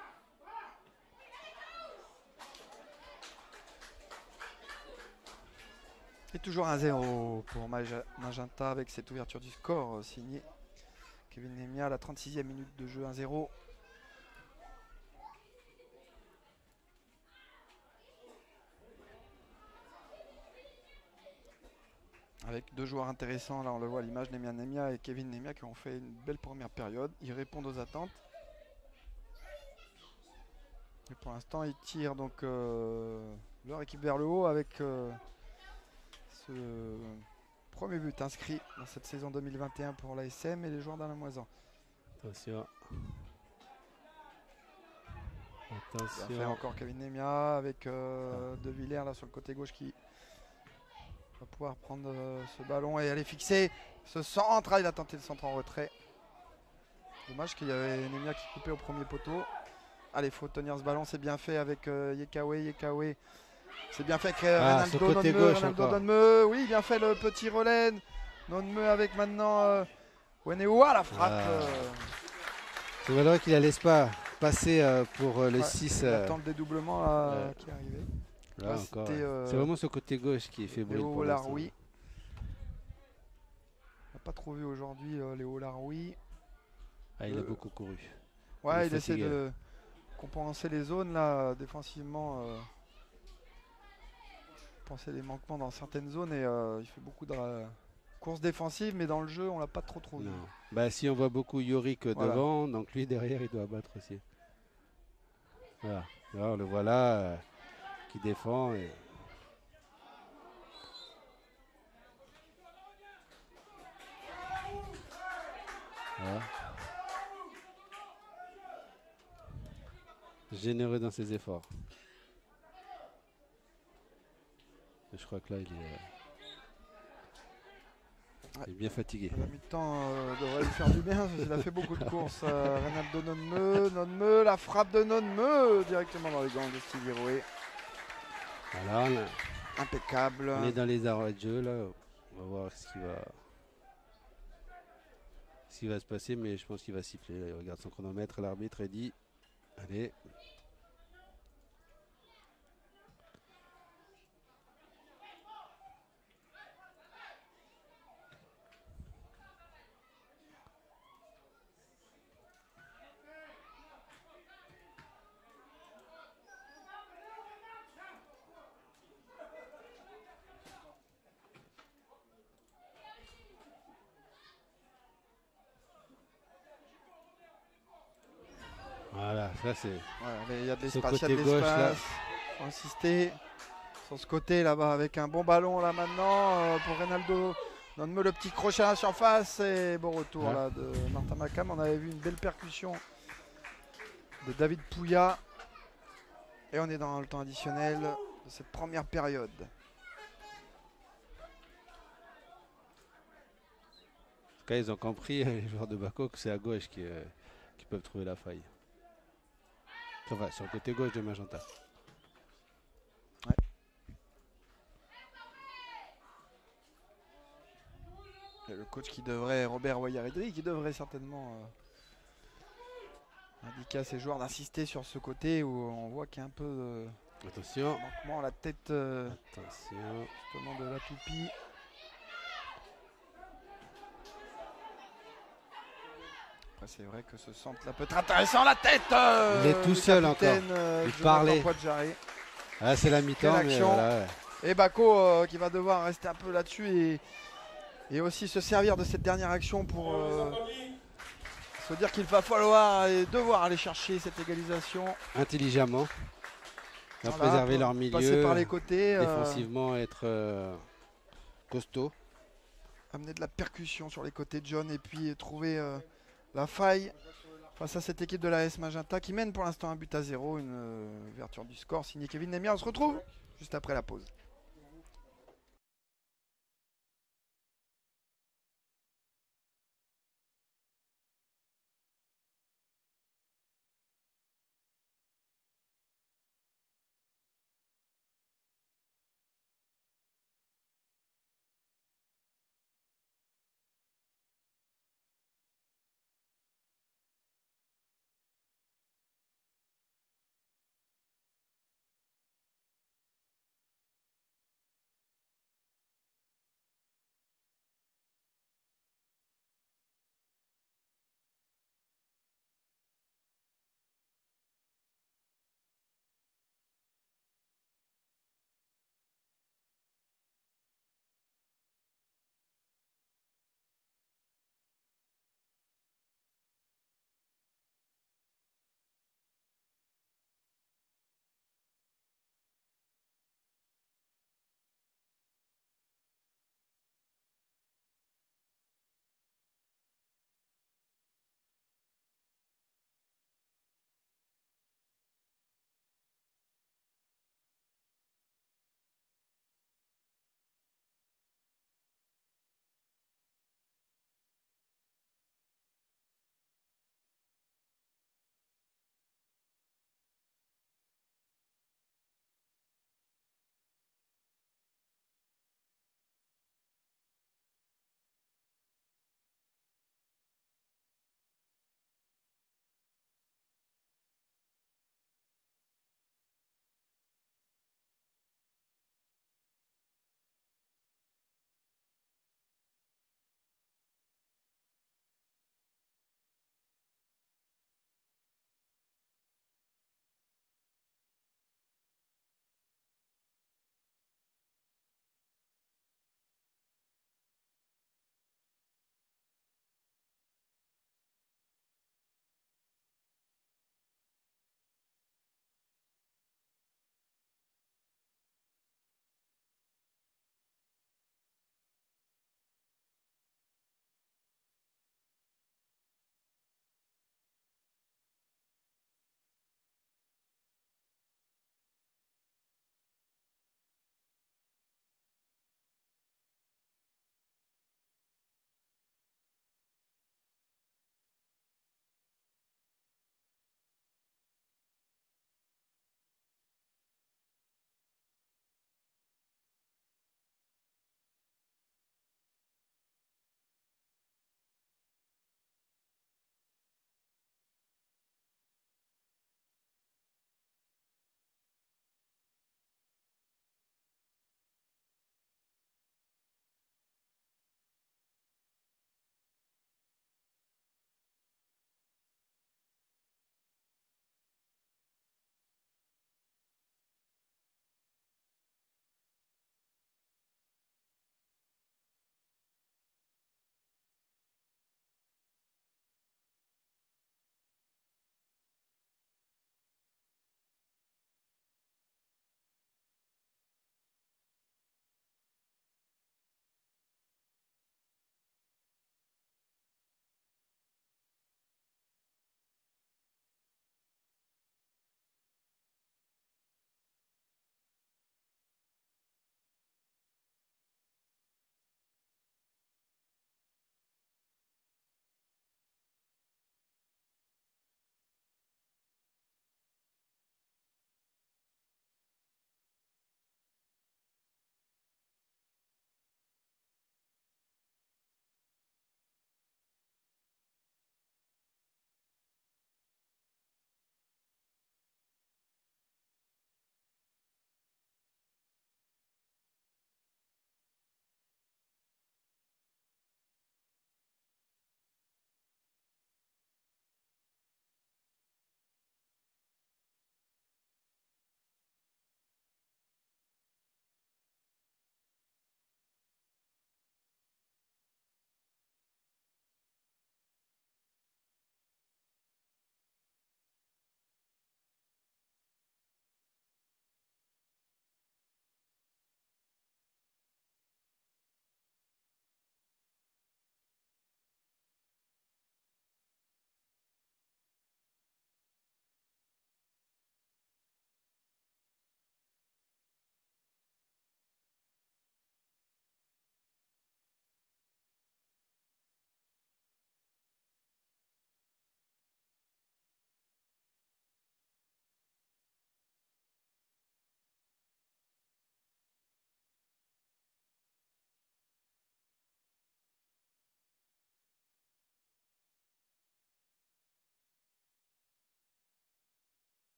Et toujours un zéro pour Magenta avec cette ouverture du score euh, signée Kevin Nemia à la trente-sixième minute de jeu, un zéro. Avec deux joueurs intéressants, là on le voit à l'image, Nemia Nemia et Kevin Nemia qui ont fait une belle première période. Ils répondent aux attentes. Et pour l'instant ils tirent donc euh, leur équipe vers le haut avec euh, ce premier but inscrit dans cette saison deux mille vingt et un pour l'A S M et les joueurs d'Alamoisan. Attention. Attention. Bien fait encore Kevin Nemia avec euh, De Villers là sur le côté gauche qui va pouvoir prendre euh, ce ballon et aller fixer ce centre. Ah, il a tenté le centre en retrait. Dommage qu'il y avait Nemia qui coupait au premier poteau. Allez, il faut tenir ce ballon, c'est bien fait avec euh, Yekawe. Yekawe. C'est bien fait avec euh, ah, Ronaldo côté Nonme. gauche Ronaldo Nonme. Oui, bien fait le petit relais. Nonme avec maintenant euh, Wenewa la frappe. Ah. Euh. C'est malheureux qu'il ne laisse pas passer euh, pour euh, le ouais, six. Il euh, attend le dédoublement là, euh, qui est arrivé. Là, Là, encore, c'était, ouais. euh, C'est vraiment ce côté gauche qui est fébrile Léo pour l'instant. Laroui. On n'a pas trop vu aujourd'hui euh, Léo Laroui. Ah, il euh, a beaucoup couru. Ouais, il, il essaie de compenser les zones là défensivement. Euh, compenser les manquements dans certaines zones et euh, il fait beaucoup de euh, courses défensives, mais dans le jeu on l'a pas trop trop vu. Non. Bah, si on voit beaucoup Yorick Voilà. devant, donc lui derrière il doit battre aussi. Voilà. Là, on le voit là euh, qui défend. Et... Voilà. Généreux dans ses efforts. Je crois que là, il est, euh, ouais. il est bien fatigué. La mi-temps euh, devrait lui faire du bien, parce qu'il a fait beaucoup de courses. Euh, Ronaldo Nonme, Nonme, la frappe de Nonme directement dans les gants de Steve Hiroué. Voilà, on, a, impeccable. On est dans les arrêts de jeu, là. On va voir ce qui va, ce qui va se passer, mais je pense qu'il va siffler. Là, il regarde son chronomètre, l'arbitre et dit allez. Voilà, ça c'est. Ouais, il y a de l'espace, côté il y a de gauche, l'espace. là. Faut insister sur ce côté là-bas avec un bon ballon là maintenant euh, pour Ronaldo. Donne-moi le petit crochet à la surface et bon retour Ouais. là de Martin Macam. On avait vu une belle percussion de David Pouya. Et on est dans le temps additionnel de cette première période. En tout cas, ils ont compris, les joueurs de Bako, que c'est à gauche qui, euh, qui peuvent trouver la faille. Enfin, sur le côté gauche de Magenta. Ouais. Et le coach qui devrait, Robert Wayaridri, qui devrait certainement euh, indiquer à ses joueurs d'insister sur ce côté où on voit qu'il y a un peu de Attention. manquement à la tête euh, Attention. justement de la toupie. Après c'est vrai que ce centre là peut être intéressant, la tête euh, Il est tout seul encore. euh, Il Jonathan parlait. Poidjaré. Ah, c'est la mi-temps, Quelle mais action. voilà. Et Bako euh, qui va devoir rester un peu là-dessus et, et aussi se servir de cette dernière action pour euh, se dire qu'il va falloir et devoir aller chercher cette égalisation. Intelligemment. Va Voilà, préserver pour leur milieu. passer par les côtés, euh, Défensivement, être euh, costaud. amener de la percussion sur les côtés de John et puis trouver euh, la faille face à cette équipe de l'A S Magenta qui mène pour l'instant un but à zéro, une euh, ouverture du score signé Kevin Nemia. On se retrouve juste après la pause.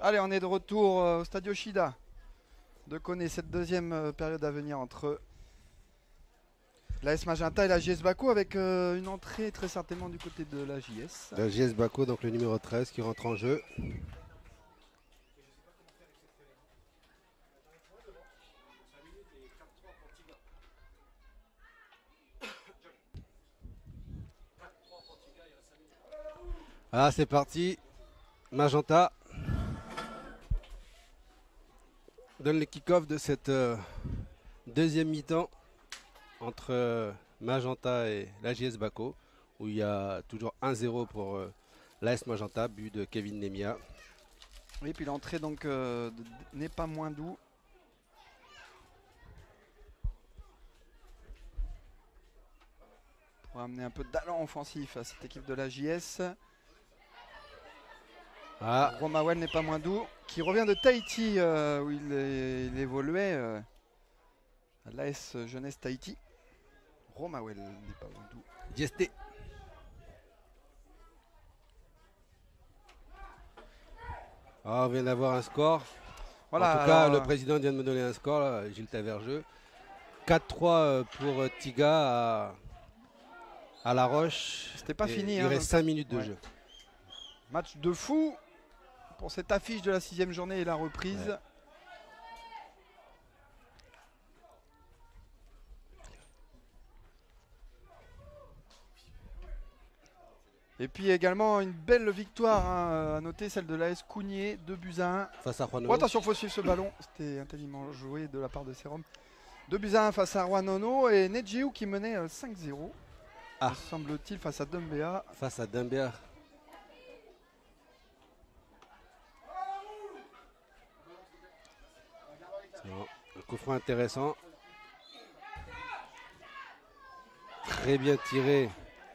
Allez, on est de retour euh, au Stade Yoshida de Koné, cette deuxième euh, période à venir entre l'A S Magenta et la J S Baku avec euh, une entrée très certainement du côté de la J S. La J S Baku, donc le numéro treize qui rentre en jeu. Ah, c'est parti. Magenta donne le kick-off de cette euh, deuxième mi-temps entre euh, Magenta et la J S Baku, où il y a toujours un zéro pour euh, l'A S Magenta, but de Kevin Nemia. Oui, puis l'entrée donc euh, n'est pas moins doux. Pour amener un peu d'allant offensif à cette équipe de la J S. Ah. Romawell n'est pas moins doux, qui revient de Tahiti euh, où il, est, il évoluait euh, à l'A S Jeunesse Tahiti. Romawell n'est pas moins doux. J S T. Ah, on vient d'avoir un score. Voilà, en tout cas, alors, le président vient de me donner un score, là, Gilles Tavergeux. quatre trois pour Tiga à, à La Roche. C'était pas Et fini. Il hein, reste donc, cinq minutes de ouais. jeu. Match de fou pour cette affiche de la sixième journée et la reprise. Ouais. Et puis également une belle victoire hein, à noter, celle de l'A S Cougnier, deux buts à un. Face à Juan Oh, attention, il faut suivre ce ballon. C'était intelligemment joué de la part de Serum. deux buts à un face à Ruanono et Nedjiou qui menait euh, cinq zéro. Ah. Me semble-t-il face à Dumbéa. Face à Dumbéa. Un coup franc intéressant. Très bien tiré.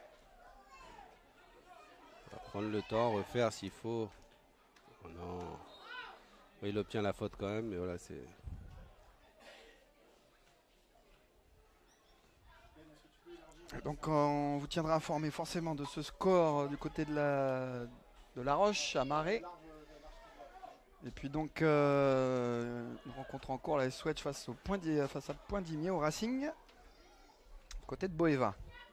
On va prendre le temps, refaire s'il faut. Oh non. Il obtient la faute quand même, mais voilà, c'est. Donc on vous tiendra informé forcément de ce score du côté de la, de la Roche à Marais. Et puis donc euh, une rencontre en cours, la Swatch face, au point d'I- face à Point d'Imier au Racing, du côté de Boeva.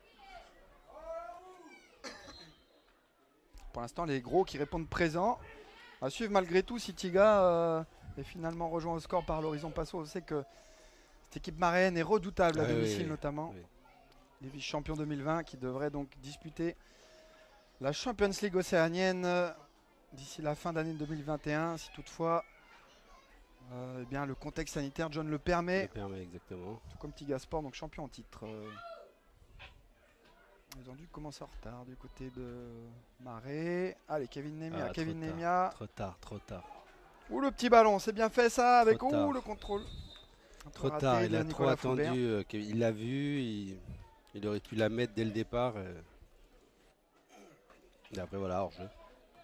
Pour l'instant les gros qui répondent présents. À suivre malgré tout si Tiga euh, est finalement rejoint au score par l'Horizon Passo. On sait que cette équipe maréenne est redoutable à Ah oui, domicile oui, oui. notamment. Oui. Les vice-champions deux mille vingt qui devraient donc disputer la Champions League océanienne euh, d'ici la fin d'année deux mille vingt et un, si toutefois euh, eh bien, le contexte sanitaire John le permet, Le permet exactement. tout comme Tiga Sport, donc champion en titre. Euh, ils ont dû commencer en retard du côté de Marais. Allez, Kevin Nemia, Ah, Kevin trop tard, Nemia. Trop tard, trop tard. Ouh, le petit ballon, c'est bien fait ça, avec Trop ouh, tard. le contrôle. Un peu Trop raté tard, il de a trop Nicolas attendu. Faubert. euh, qu'il- Il l'a vu, il, il aurait pu la mettre dès le départ. euh. Et après, voilà, hors jeu.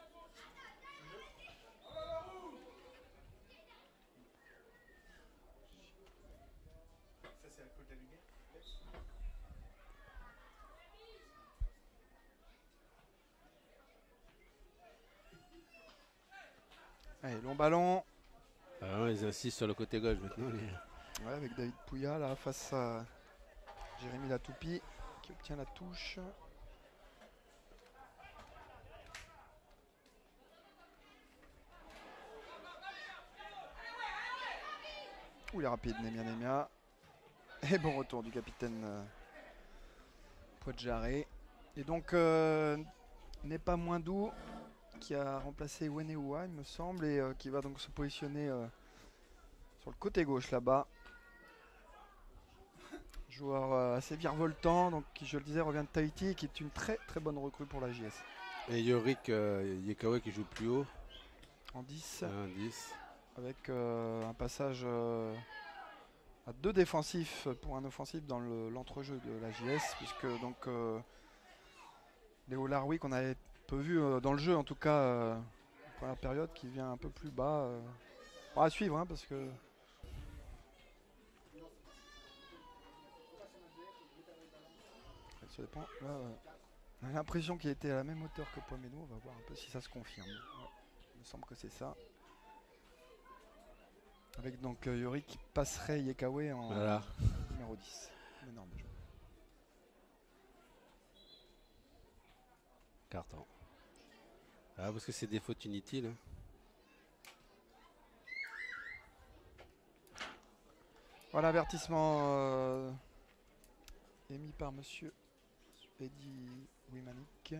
Allez, long ballon. Ah non, ils insistent sur le côté gauche maintenant. les- Ouais, avec David Pouya là face à Jérémy Latoupi qui obtient la touche. Ouh, il est rapide, Nemia Nemia. Et bon retour du capitaine euh, Poitjaré. Et donc, euh, n'est pas moins doux qui a remplacé Weneua, il me semble, et euh, qui va donc se positionner euh, sur le côté gauche là-bas. Joueur euh, assez virevoltant, donc qui, je le disais, revient de Tahiti et qui est une très très bonne recrue pour la J S. Et Yorick euh, Yekawa qui joue plus haut, En dix, un dix. avec euh, un passage euh, à deux défensifs pour un offensif dans le- l'entrejeu de la J S, puisque donc euh, Léo Laroui, qu'on avait peu vu euh, dans le jeu, en tout cas, euh, en première période, qui vient un peu plus bas. Euh, bon, à suivre, hein, parce que. Ça dépend. Là, euh, on a l'impression qu'il était à la même hauteur que Poméno. On va voir un peu si ça se confirme. Ouais, il me semble que c'est ça. Avec donc euh, Yori qui passerait Yekawe en Voilà. numéro dix. Énorme jeu. Carton. Ah, parce que c'est des fautes inutiles. Hein. Voilà, avertissement euh, émis par monsieur Eddy Wimanic.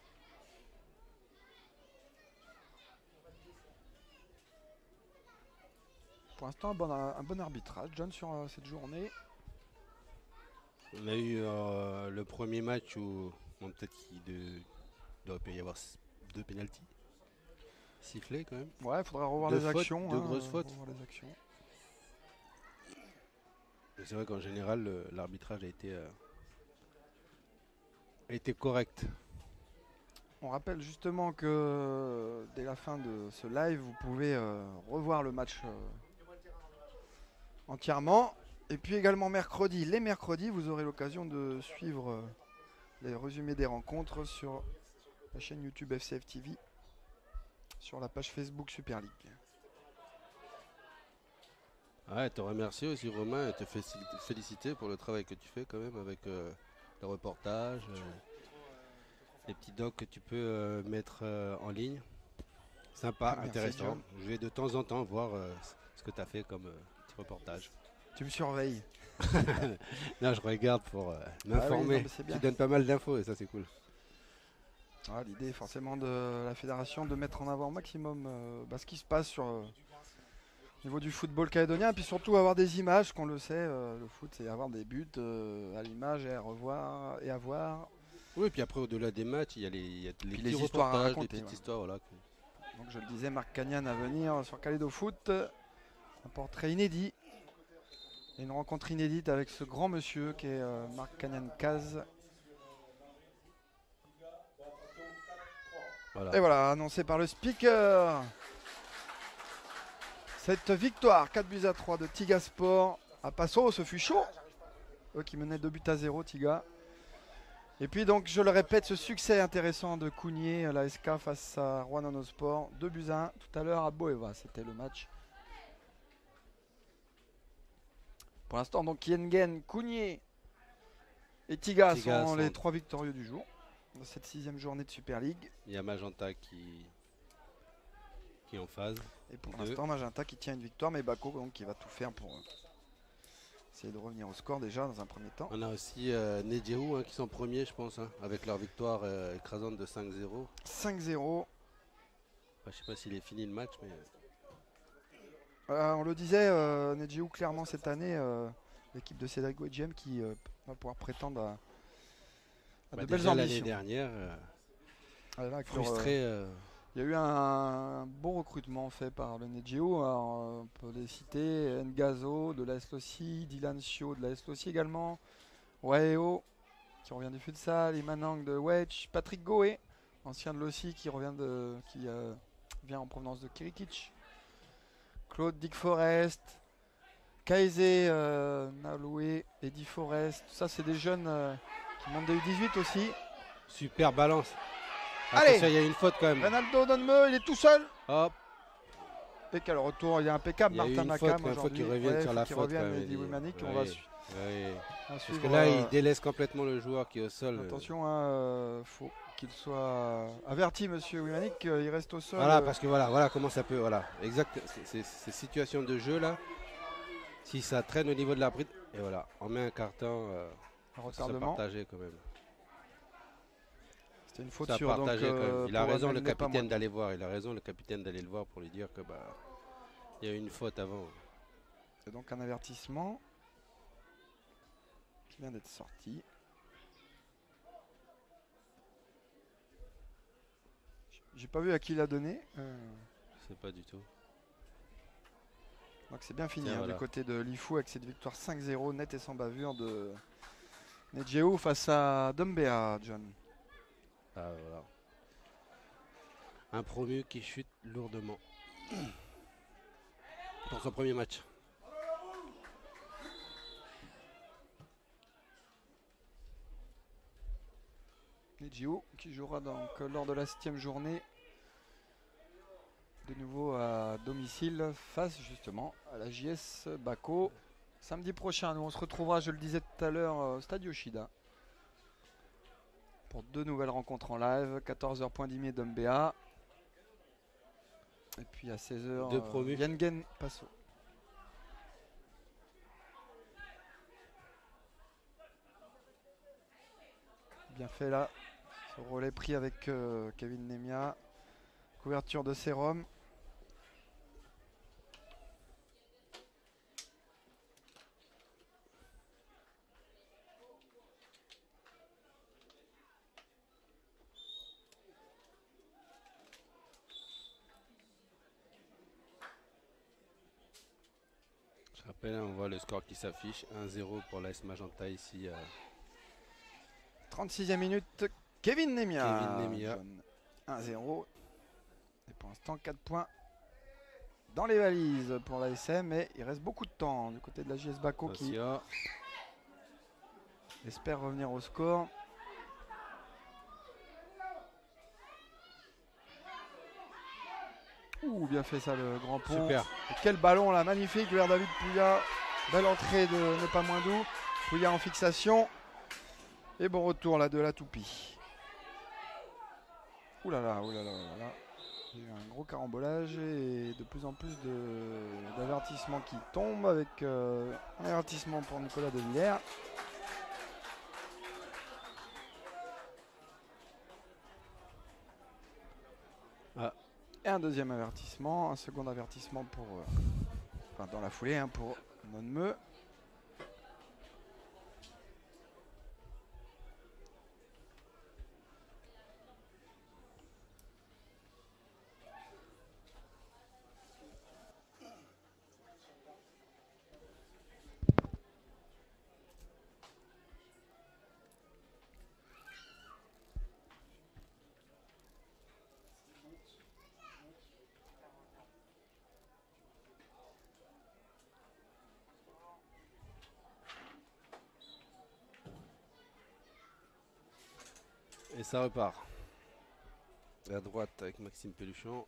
Pour l'instant, un bon, un bon arbitrage, John, sur euh, cette journée. On a eu euh, le premier match où bon, peut-être qu'il de, doit y avoir deux pénaltys sifflés quand même. Ouais, il faudra revoir deux les fautes, actions. Deux hein, grosses fautes. revoir les actions. C'est vrai qu'en général, l'arbitrage a été, euh, a été correct. On rappelle justement que euh, dès la fin de ce live, vous pouvez euh, revoir le match euh, entièrement. Et puis également mercredi, les mercredis, vous aurez l'occasion de suivre euh, les résumés des rencontres sur la chaîne YouTube F C F T V, sur la page Facebook Super League. Ouais, te remercier aussi Romain et te féliciter, féliciter pour le travail que tu fais quand même avec euh, le reportage, euh, les petits docs que tu peux euh, mettre euh, en ligne. Sympa, Merci, intéressant. John. Je vais de temps en temps voir euh, ce que tu as fait comme euh, petit reportage. Tu me surveilles. Non, je regarde pour euh, Ah oui, non, m'informer. mais c'est bien. Tu donnes pas mal d'infos et ça c'est cool. Ah, l'idée forcément de la fédération de mettre en avant au maximum euh, bah, ce qui se passe sur euh, au niveau du football calédonien, et puis surtout avoir des images, qu'on le sait, euh, le foot c'est avoir des buts euh, à l'image et à revoir et à voir. Oui, et puis après au-delà des matchs, il y a les, il y a les petits les histoires à reportages, raconter, les petites ouais. histoires, voilà. Donc je le disais, Marc Cagnan à venir sur Calédo Foot, un portrait inédit, et une rencontre inédite avec ce grand monsieur qui est euh, Marc Cagnan-Caz. Voilà. Et voilà, annoncé par le speaker. Cette victoire quatre buts à trois de Tiga Sport à Passo, ce fut chaud. Eux qui menaient deux buts à zéro, Tiga. Et puis donc, je le répète, ce succès intéressant de Cougnier, la S K face à Rouen Sport, deux buts à un tout à l'heure à Boeva, c'était le match. Pour l'instant, donc Yengen, Cougnier et Tiga, Tiga sont sont- les trois victorieux du jour dans cette sixième journée de Super League. Il y a Magenta qui, qui est en phase. Et pour Deux. l'instant, Magenta qui tient une victoire, mais Bako donc, qui va tout faire pour euh, essayer de revenir au score déjà dans un premier temps. On a aussi euh, Nedjehu hein, qui sont premiers, je pense, hein, avec leur victoire euh, écrasante de cinq zéro. cinq zéro. Enfin, je sais pas s'il est fini le match, mais Euh, on le disait, euh, Nedjehu clairement cette année, euh, l'équipe de Cédric Wedgem qui euh, va pouvoir prétendre à, à bah, de belles déjà l'année ambitions. dernière, euh, Ah, là, avec leur, euh, frustré. euh, Il y a eu un, un bon recrutement fait par le Nedjehu. Alors, euh, on peut les citer, Ngazo de l'A S Lossi, Dylan Sio de l'A S Lossi également, Waeo qui revient du futsal, Imanang de Wedge, Patrick Goé, ancien de Lossi qui revient de, qui euh, vient en provenance de Kirikic, Claude Dick Forest, Kaise euh, Naloué, Eddie Forest, tout ça c'est des jeunes euh, qui montent des U dix-huit aussi. super balance. Allez. Attention, il y a une faute quand même. Ronaldo Donme, il est tout seul. Hop, Et quel retour, il est impeccable, il y a eu Martin une faute, Nakam quand il faut aujourd'hui. qu'il revienne Ouais, sur faut la qu'il faute. revienne, quand même, Eddie il- Wimanic, on ouais, va su- ouais. on va Parce suivre, que là, euh, il délaisse complètement le joueur qui est au sol. attention, il hein, faut qu'il soit averti, monsieur Wimanic, euh, il reste au sol. Voilà, euh, parce que voilà, voilà comment ça peut. Voilà, exact. c'est- c'est- Ces situations de jeu là, si ça traîne au niveau de l'arbitre, et voilà, on met un carton. Euh, un ça retardement. partagé quand même. C'était une faute Ça sur donc, partagé quand même. euh, Il a pour raison Amel le Nepamouane. capitaine d'aller voir. Il a raison le capitaine d'aller le voir pour lui dire que bah il y a eu une faute avant. C'est donc un avertissement qui vient d'être sorti. J'ai pas vu à qui il a donné. euh, Je sais pas du tout. Donc c'est bien fini Tiens, hein, voilà. du côté de Lifou avec cette victoire cinq zéro nette et sans bavure de Nedjehu face à Dumbea, John. Ah, voilà. Un promu qui chute lourdement pour son premier match. Nedjehu qui jouera donc euh, lors de la septième journée de nouveau à à domicile face justement à la J S Bako. Samedi prochain, nous on se retrouvera, je le disais tout à l'heure, au Stade Yoshida pour deux nouvelles rencontres en live. quatorze heures point d'Imé d'Umbéa. Et puis à seize heures, euh, Yengen Passo. Bien fait là. Ce relais pris avec euh, Kevin Nemia. Couverture de sérum. Je rappelle, on voit le score qui s'affiche. un zéro pour l'A S Magenta ici. Euh... trente-sixième minute, Kevin Nemia. Kevin Nemia. un zéro. Et pour l'instant, quatre points dans les valises pour l'A S M. Mais il reste beaucoup de temps du côté de la J S Bako qui espère revenir au score. Ouh, bien fait ça le grand pont. Super. Et quel ballon là, magnifique vers David Pouya. Belle entrée de Nepamwindou. Pouya en fixation. Et bon retour là de la toupie. Ouh là là, ouh là là, ouh là là. Il y a eu un gros carambolage et de plus en plus d'avertissements qui tombent avec euh, un avertissement pour Nicolas De Villers. Ah. Et un deuxième avertissement, un second avertissement pour, euh, enfin dans la foulée hein, pour Nonmeu. Et ça repart. À droite avec Maxime Péluchon.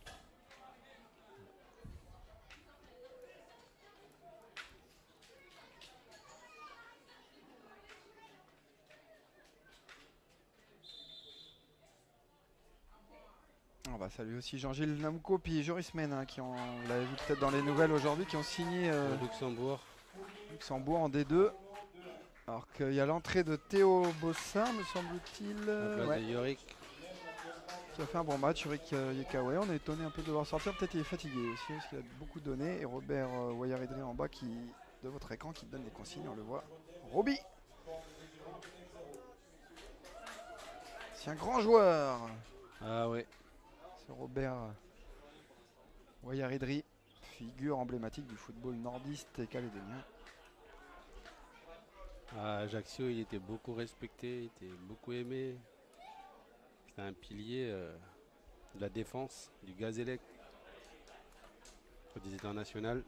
On va saluer aussi Jean-Gilles Namco puis Joris Men hein, qui ont, vous l'avez vu peut-être dans les nouvelles aujourd'hui, qui ont signé euh, Luxembourg. Luxembourg en D deux. Alors qu'il y a l'entrée de Théo Bossin, me semble-t-il. La place Ouais. de Yorick. Qui a fait un bon match, Yorick euh, Yekawe. On est étonné un peu de le voir sortir. Peut-être qu'il est fatigué aussi, parce qu'il a beaucoup donné. Et Robert euh, Wayaridri en bas qui, de votre écran qui donne des consignes, on le voit. Roby. C'est un grand joueur. Ah ouais. Ce Robert Wayaridri, figure emblématique du football nordiste et calédonien. À Ajaccio, il était beaucoup respecté, il était beaucoup aimé. C'était un pilier euh, de la défense, du Gazélec, des internationales.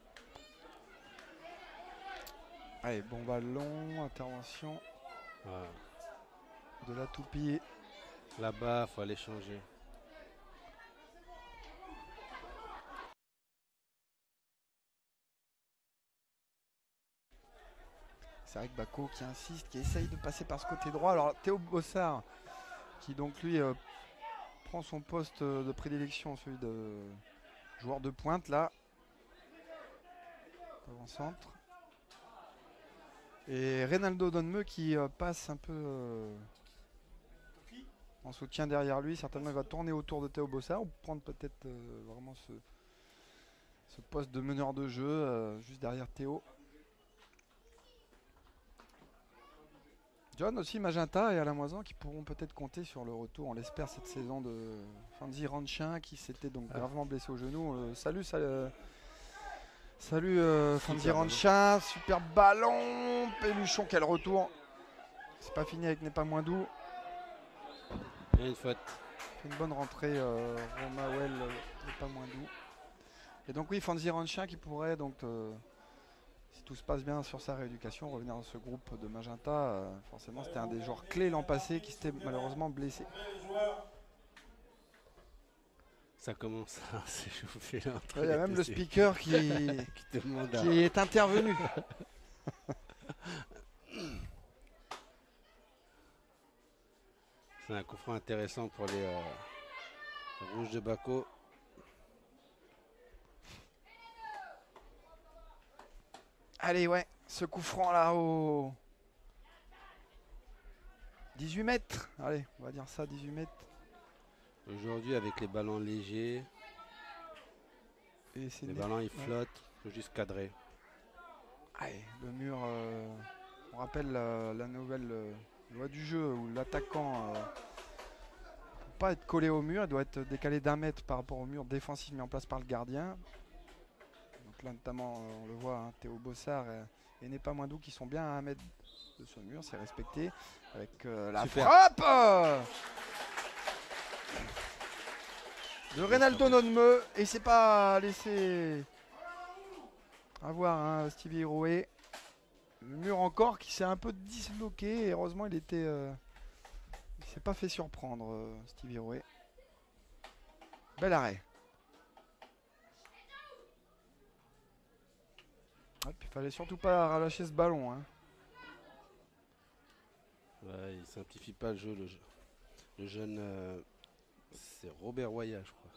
Allez, bon ballon, intervention Voilà. de la toupie. Là-bas, il faut aller changer. C'est vrai que Bako qui insiste, qui essaye de passer par ce côté droit. Alors Théo Bossard, qui donc lui euh, prend son poste de prédilection, celui de joueur de pointe là. Avant-centre. Et Reynaldo Donmeu qui euh, passe un peu euh, en soutien derrière lui. Certainement il va tourner autour de Théo Bossard ou prendre peut-être euh, vraiment ce, ce poste de meneur de jeu euh, juste derrière Théo. John aussi, Magenta et Alamoisin qui pourront peut-être compter sur le retour, on l'espère, cette saison de Fanzi Ranchin qui s'était donc ah. gravement blessé au genou. Euh, salut, salut, euh, salut euh, Fanzi Ranchin, super ballon, Péluchon, quel retour. C'est pas fini avec Nepamwindou. Il y a une faute. Une bonne rentrée, euh, Romawel, euh, Nepamwindou. Et donc oui, Fanzi Ranchin qui pourrait donc... Euh, si tout se passe bien sur sa rééducation, revenir dans ce groupe de Magenta, euh, forcément c'était un des joueurs clés l'an passé qui s'était malheureusement blessé. Ça commence à s'échauffer là. entre Il y a les même deux, le c'est- speaker qui, qui demande à- qui est intervenu. C'est un coup franc intéressant pour les euh, rouges de Baco. Allez, ouais, ce coup franc là au dix-huit mètres. Allez, on va dire ça, dix-huit mètres. Aujourd'hui, avec les ballons légers, Et c'est les net. ballons ils Ouais. flottent, il faut juste cadrer. Allez, le mur, euh, on rappelle la, la nouvelle euh, loi du jeu où l'attaquant, euh, pour pas être collé au mur, il doit être décalé d'un mètre par rapport au mur défensif mis en place par le gardien. Donc là, notamment, euh, on le voit, hein, Théo Bossard et, et N'est pas moins doux qui sont bien à un mètre de ce mur, c'est respecté. Avec euh, la Super. frappe euh, de Reynaldo Nonme, et c'est pas laissé avoir hein, Stevie Héroué. Le mur encore qui s'est un peu disloqué et heureusement il était euh, il s'est pas fait surprendre euh, Stevie Héroué. Bel arrêt. Hop, il fallait surtout pas relâcher ce ballon. Hein. Ouais, il simplifie pas le jeu. Le, jeu. Le jeune, euh, c'est Robert Waya, je crois.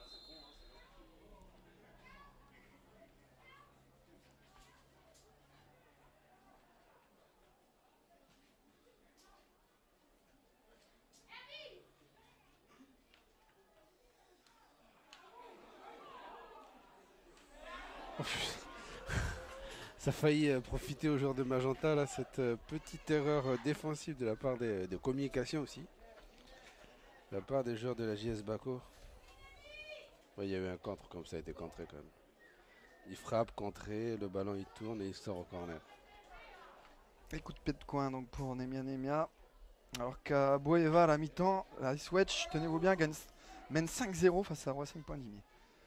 Oh, putain. Ça a failli euh, profiter aux joueurs de Magenta, là, cette euh, petite erreur euh, défensive de la part des, de communication aussi. De la part des joueurs de la J S Baco. Ouais, il y a eu un contre, comme ça a été contré quand même. Il frappe, contré, le ballon il tourne et il sort au corner. Et coup de pied de coin donc pour Nemia Nemia. Alors qu'à Boeva à la mi-temps, la Ice Wedge, tenez-vous bien, gagne, mène cinq zéro face à Racing Point d'Imier.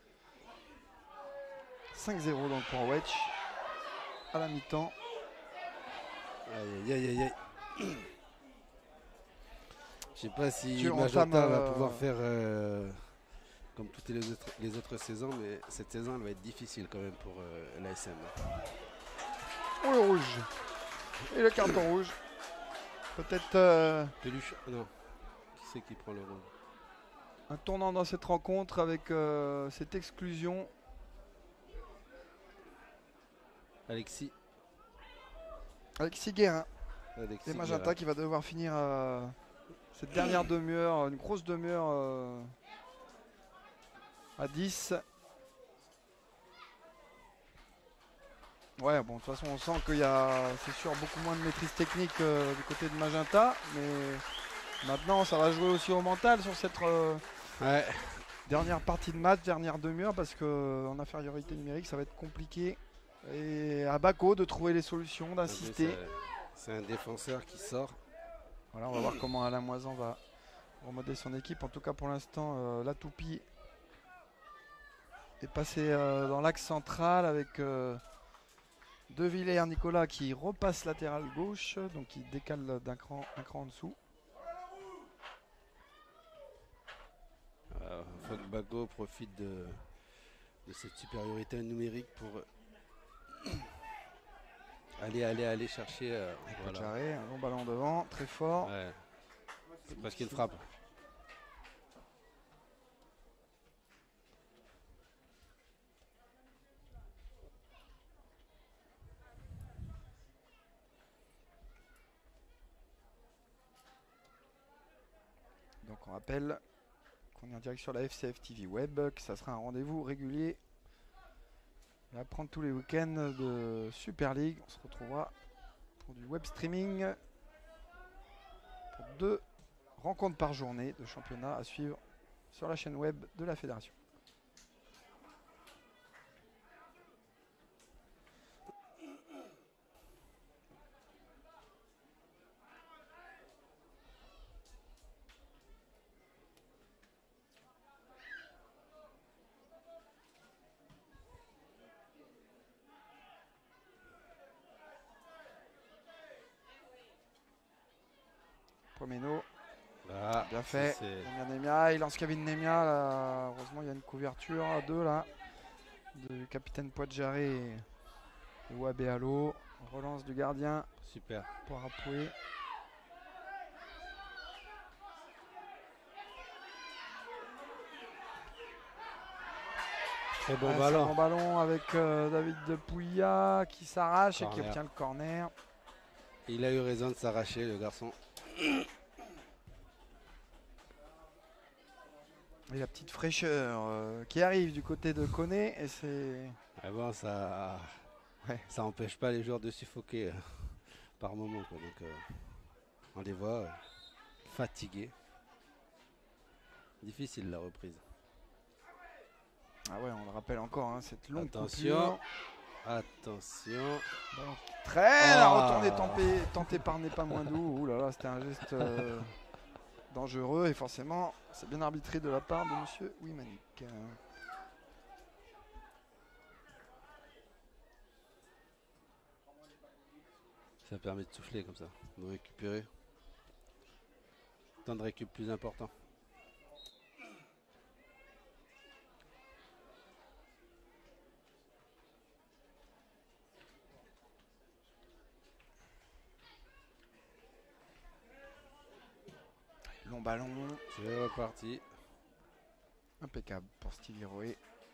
cinq zéro donc pour Wedge à la mi-temps. Aïe aïe aïe aïe. Je sais pas si Tu Magenta entames, va euh, pouvoir faire euh, comme toutes les autres, les autres saisons, mais cette saison elle va être difficile quand même pour euh, l'A S M. Oh le rouge. Et le carton rouge. Peut-être euh, Peluche, non. Qui c'est qui prend le rôle? un tournant dans cette rencontre avec euh, cette exclusion. Alexis. Alexis Guérin. Alexis C'est Magenta Guerra. qui va devoir finir euh, cette dernière demi-heure, une grosse demi-heure euh, à dix. Ouais, bon, de toute façon, on sent qu'il y a, c'est sûr, beaucoup moins de maîtrise technique euh, du côté de Magenta, mais maintenant, ça va jouer aussi au mental sur cette euh, Ouais. dernière partie de match, dernière demi-heure, parce qu'en infériorité numérique, ça va être compliqué. Et à Baco de trouver les solutions, d'assister. C'est un défenseur qui sort. Voilà, on va voir comment Alain Moisan va remodeler son équipe. En tout cas, pour l'instant, euh, la toupie est passée euh, dans l'axe central avec euh, De Villers Nicolas qui repasse latéral gauche, donc il décale d'un cran, un cran en dessous. Euh, Fogg Bago profite de, de cette supériorité numérique pour aller, aller, aller chercher. Euh, voilà. Jarret, un long ballon devant, très fort. Ouais. C'est presque une frappe. Donc on rappelle qu'on est en direct sur la F C F T V Web, que ça sera un rendez-vous régulier. On va prendre tous les week-ends de Super League. On se retrouvera pour du web streaming. Pour deux rencontres par journée de championnat à suivre sur la chaîne web de la fédération. Pomeno Ah, Bien fait. c'est- Nemia Nemia, il lance Kevin Nemia. Là. Heureusement, il y a une couverture à deux là. Du capitaine Poitjaré et Wabe Allo. Relance du gardien super. pour Apoué. Très bon Ah, c'est un ballon. bon ballon avec euh, David de Pouilla qui s'arrache et qui Corner. obtient le corner. Il a eu raison de s'arracher, le garçon. Et la petite fraîcheur euh, qui arrive du côté de Koné. Et c'est. Ah bon, ça, Ouais. ça empêche pas les joueurs de suffoquer euh, par moment, quoi. Donc, euh, on les voit euh, fatigués. Difficile la reprise. Ah ouais, on le rappelle encore, hein, cette longue Attention. coupure. Attention. Bon, très la Ah. retournée tentée, tentée par N'est pas moins doux. Ouh là là, c'était un geste euh, dangereux et forcément, c'est bien arbitré de la part de Monsieur Wimanic. Ça permet de souffler comme ça, de récupérer. Temps de récup plus important. Long ballon. C'est reparti. Impeccable pour Stevie Roé.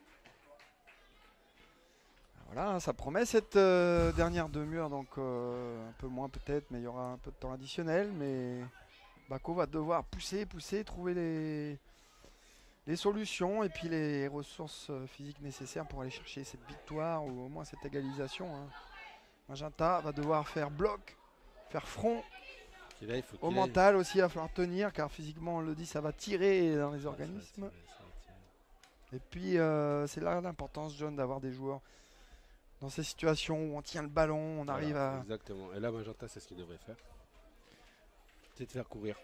Voilà, ça promet cette euh, dernière demi-heure, donc euh, un peu moins peut-être, mais il y aura un peu de temps additionnel. Mais Bako va devoir pousser, pousser, trouver les, les solutions et puis les ressources euh, physiques nécessaires pour aller chercher cette victoire ou au moins cette égalisation. Hein. Magenta va devoir faire bloc, faire front. Et là, il faut Au qu'il aille- mental aussi, il va falloir tenir car physiquement, on le dit, ça va tirer dans les Ça va organismes. tirer, ça va tirer. Et puis, euh, c'est là l'importance, John, d'avoir des joueurs dans ces situations où on tient le ballon, on arrive Voilà, à. Exactement. Et là, Magenta, c'est ce qu'il devrait faire. C'est de faire courir.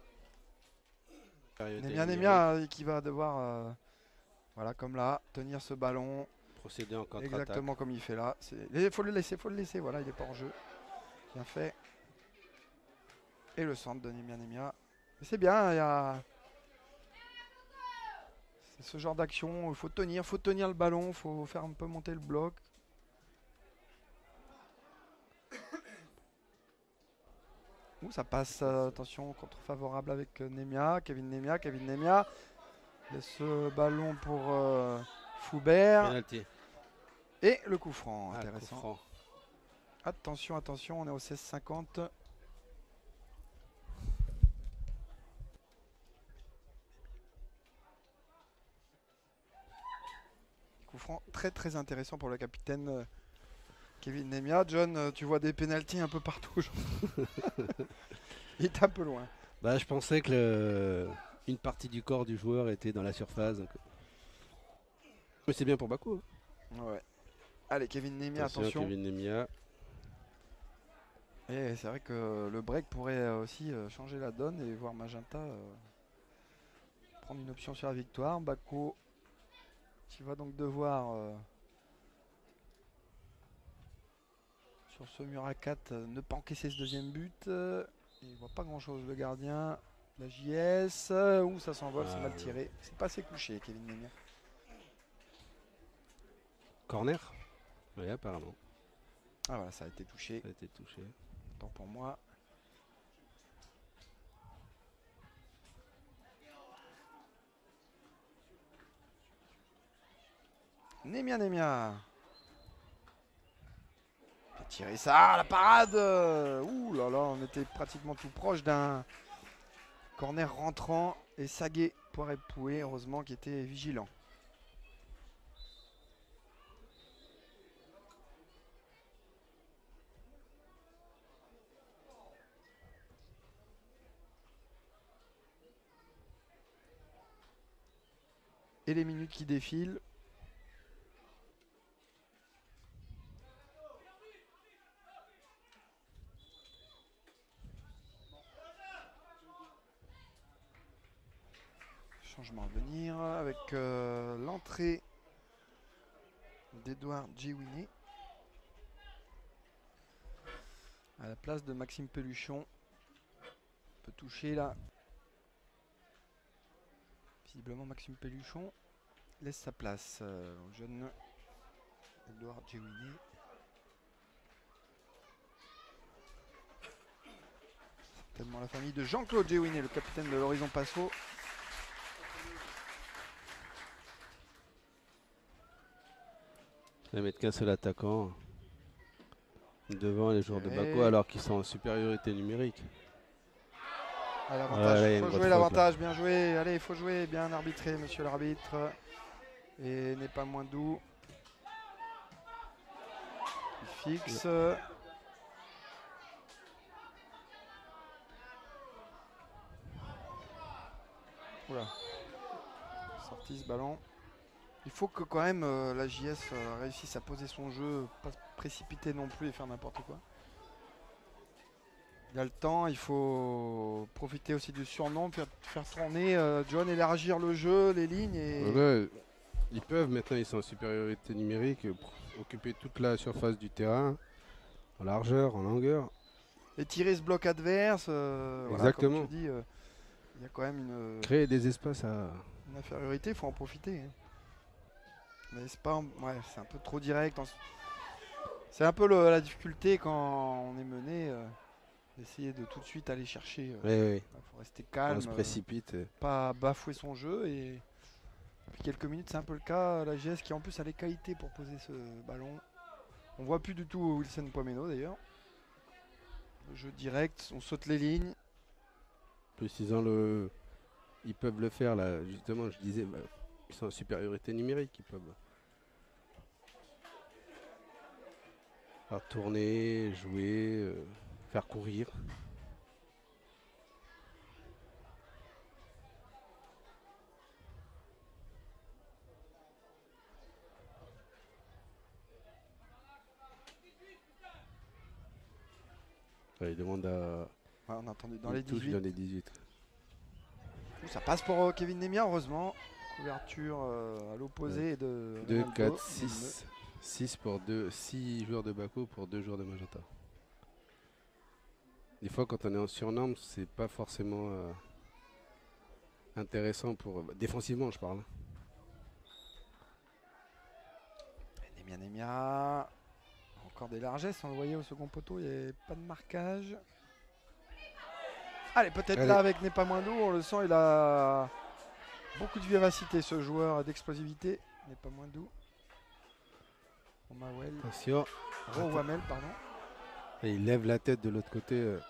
Nemia Nemia euh, qui va devoir, euh, voilà, comme là, tenir ce ballon Procéder en contre-attaque. exactement comme il fait là. Il faut le laisser, faut le laisser. Voilà, il n'est pas en jeu. Bien fait. Et le centre de Nemia Nemia. Et c'est bien, il y a. C'est ce genre d'action où il faut tenir, faut tenir le ballon, il faut faire un peu monter le bloc. Ouh, ça passe, euh, attention, contre favorable avec euh, Nemia, Kevin Nemia, Kevin Nemia. Laisse ce ballon pour euh, Foubert. Penalty. Et le coup franc, Ah, intéressant. coup franc. Attention, attention, on est au seize cinquante. Coup franc très très intéressant pour le capitaine euh, Kevin Nemia. John, euh, tu vois des pénaltys un peu partout. Il est un peu loin. Bah, je pensais que le- une partie du corps du joueur était dans la surface. donc- Mais c'est bien pour Bakou. hein. Ouais. Allez, Kevin Nemia, attention. Kevin Nemia. Et c'est vrai que le break pourrait euh, aussi euh, changer la donne et voir Magenta euh, prendre une option sur la victoire. Bako qui va donc devoir euh, sur ce mur à quatre euh, ne pas encaisser ce deuxième but. Euh, il voit pas grand chose le gardien. La J S, euh, ouh ça s'envole, Ah, c'est mal ouais. tiré. C'est pas assez couché Kevin Nemia. Corner. Oui, apparemment. Ah voilà, ça a été touché. Ça a été touché. Tant pour moi. Nemia Nemia. Il a tiré ça, la parade. Ouh là là, on était pratiquement tout proche d'un corner rentrant. Et Sagué pour épouer, heureusement qui était vigilant. Et les minutes qui défilent. Changement à venir avec euh, l'entrée d'Edouard Djewini à la place de Maxime Peluchon. On peut toucher là Visiblement, Maxime Pelluchon laisse sa place euh, au jeune Edouard Djewini. Certainement la famille de Jean-Claude Djewini, le capitaine de l'Horizon Passo. Ça va mettre qu'un seul attaquant devant les joueurs de Et- Baco alors qu'ils sont en supériorité numérique. Ah, l'avantage, Ouais, il faut une jouer bonne l'avantage, bien joué. Allez, il faut jouer, bien arbitré, monsieur l'arbitre. Et n'est pas moins doux. Il fixe. Oula. Sorti ce ballon. Il faut que quand même euh, la J S euh, réussisse à poser son jeu, pas se précipiter non plus et faire n'importe quoi. Il y a le temps, il faut profiter aussi du surnombre, faire, faire tourner euh, John, élargir le jeu, les lignes. Et... Là, ils peuvent, maintenant ils sont en supériorité numérique, euh, occuper toute la surface du terrain, en largeur, en longueur. et tirer ce bloc adverse. euh, voilà, Exactement. comme tu dis, euh, il y a quand même une, Créer des espaces à... une infériorité, il faut en profiter. hein. Mais c'est pas, ouais, c'est un peu trop direct. en- C'est un peu le- la difficulté quand on est mené, euh, d'essayer de tout de suite aller chercher. Il Oui, oui. faut rester On calme, se euh, précipite. euh. pas bafouer son jeu. Et depuis quelques minutes, c'est un peu le cas. La G S qui en plus a les qualités pour poser ce ballon. On voit plus du tout Wilson Poimeno d'ailleurs. Le jeu direct, on saute les lignes. Plus ils ont le... Ils peuvent le faire là, justement, je disais, bah, ils sont en supériorité numérique, ils peuvent faire tourner, jouer, euh, faire courir. Ouais, ils demandent à... Ouais, on a entendu dans une les touche dix-huit. dans les dix-huit. Ça passe pour euh, Kevin Nemia, heureusement. Couverture euh, à l'opposé de deux, Ronaldo. quatre, six. six pour deux, six joueurs de Baco pour deux joueurs de Magenta. Des fois, quand on est en surnombre, c'est pas forcément euh, intéressant pour. Bah, défensivement, je parle. Nemia, Nemia. Encore des largesses, on le voyait au second poteau, il n'y avait pas de marquage. Allez, peut-être Allez. là avec N'est pas moins doux, on le sent, il a beaucoup de vivacité ce joueur, d'explosivité. N'est pas moins doux. Omawel. Attention. Rowamel, pardon. Et il lève la tête de l'autre côté. euh.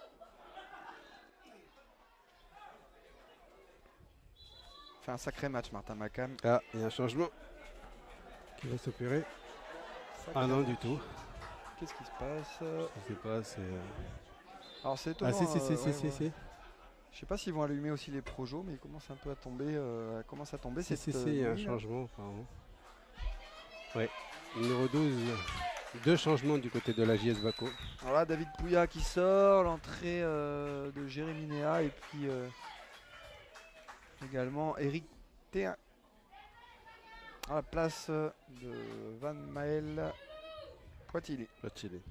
Fait un sacré match, Martin Macam. Ah, il y a un changement qui va s'opérer. Sacré Ah non, match. du tout. Qu'est-ce qui se passe? Je sais pas, c'est. euh, Alors c'est étonnant. Ah, si, si, si, euh, si, ouais, si, ouais. si. Je sais pas s'ils vont allumer aussi les projos, mais ils commencent un peu à tomber. Euh, commence à tomber. Si, cette, si, si, il y a euh, un nuit, là. changement, apparemment. Ouais. Numéro douze. Deux changements du côté de la J S Baco. Alors là, David Pouya qui sort, l'entrée euh, de Jérémy Néa et puis euh, également Eric Théa à la place euh, de Van Maël Poitilly. Pas de Chili.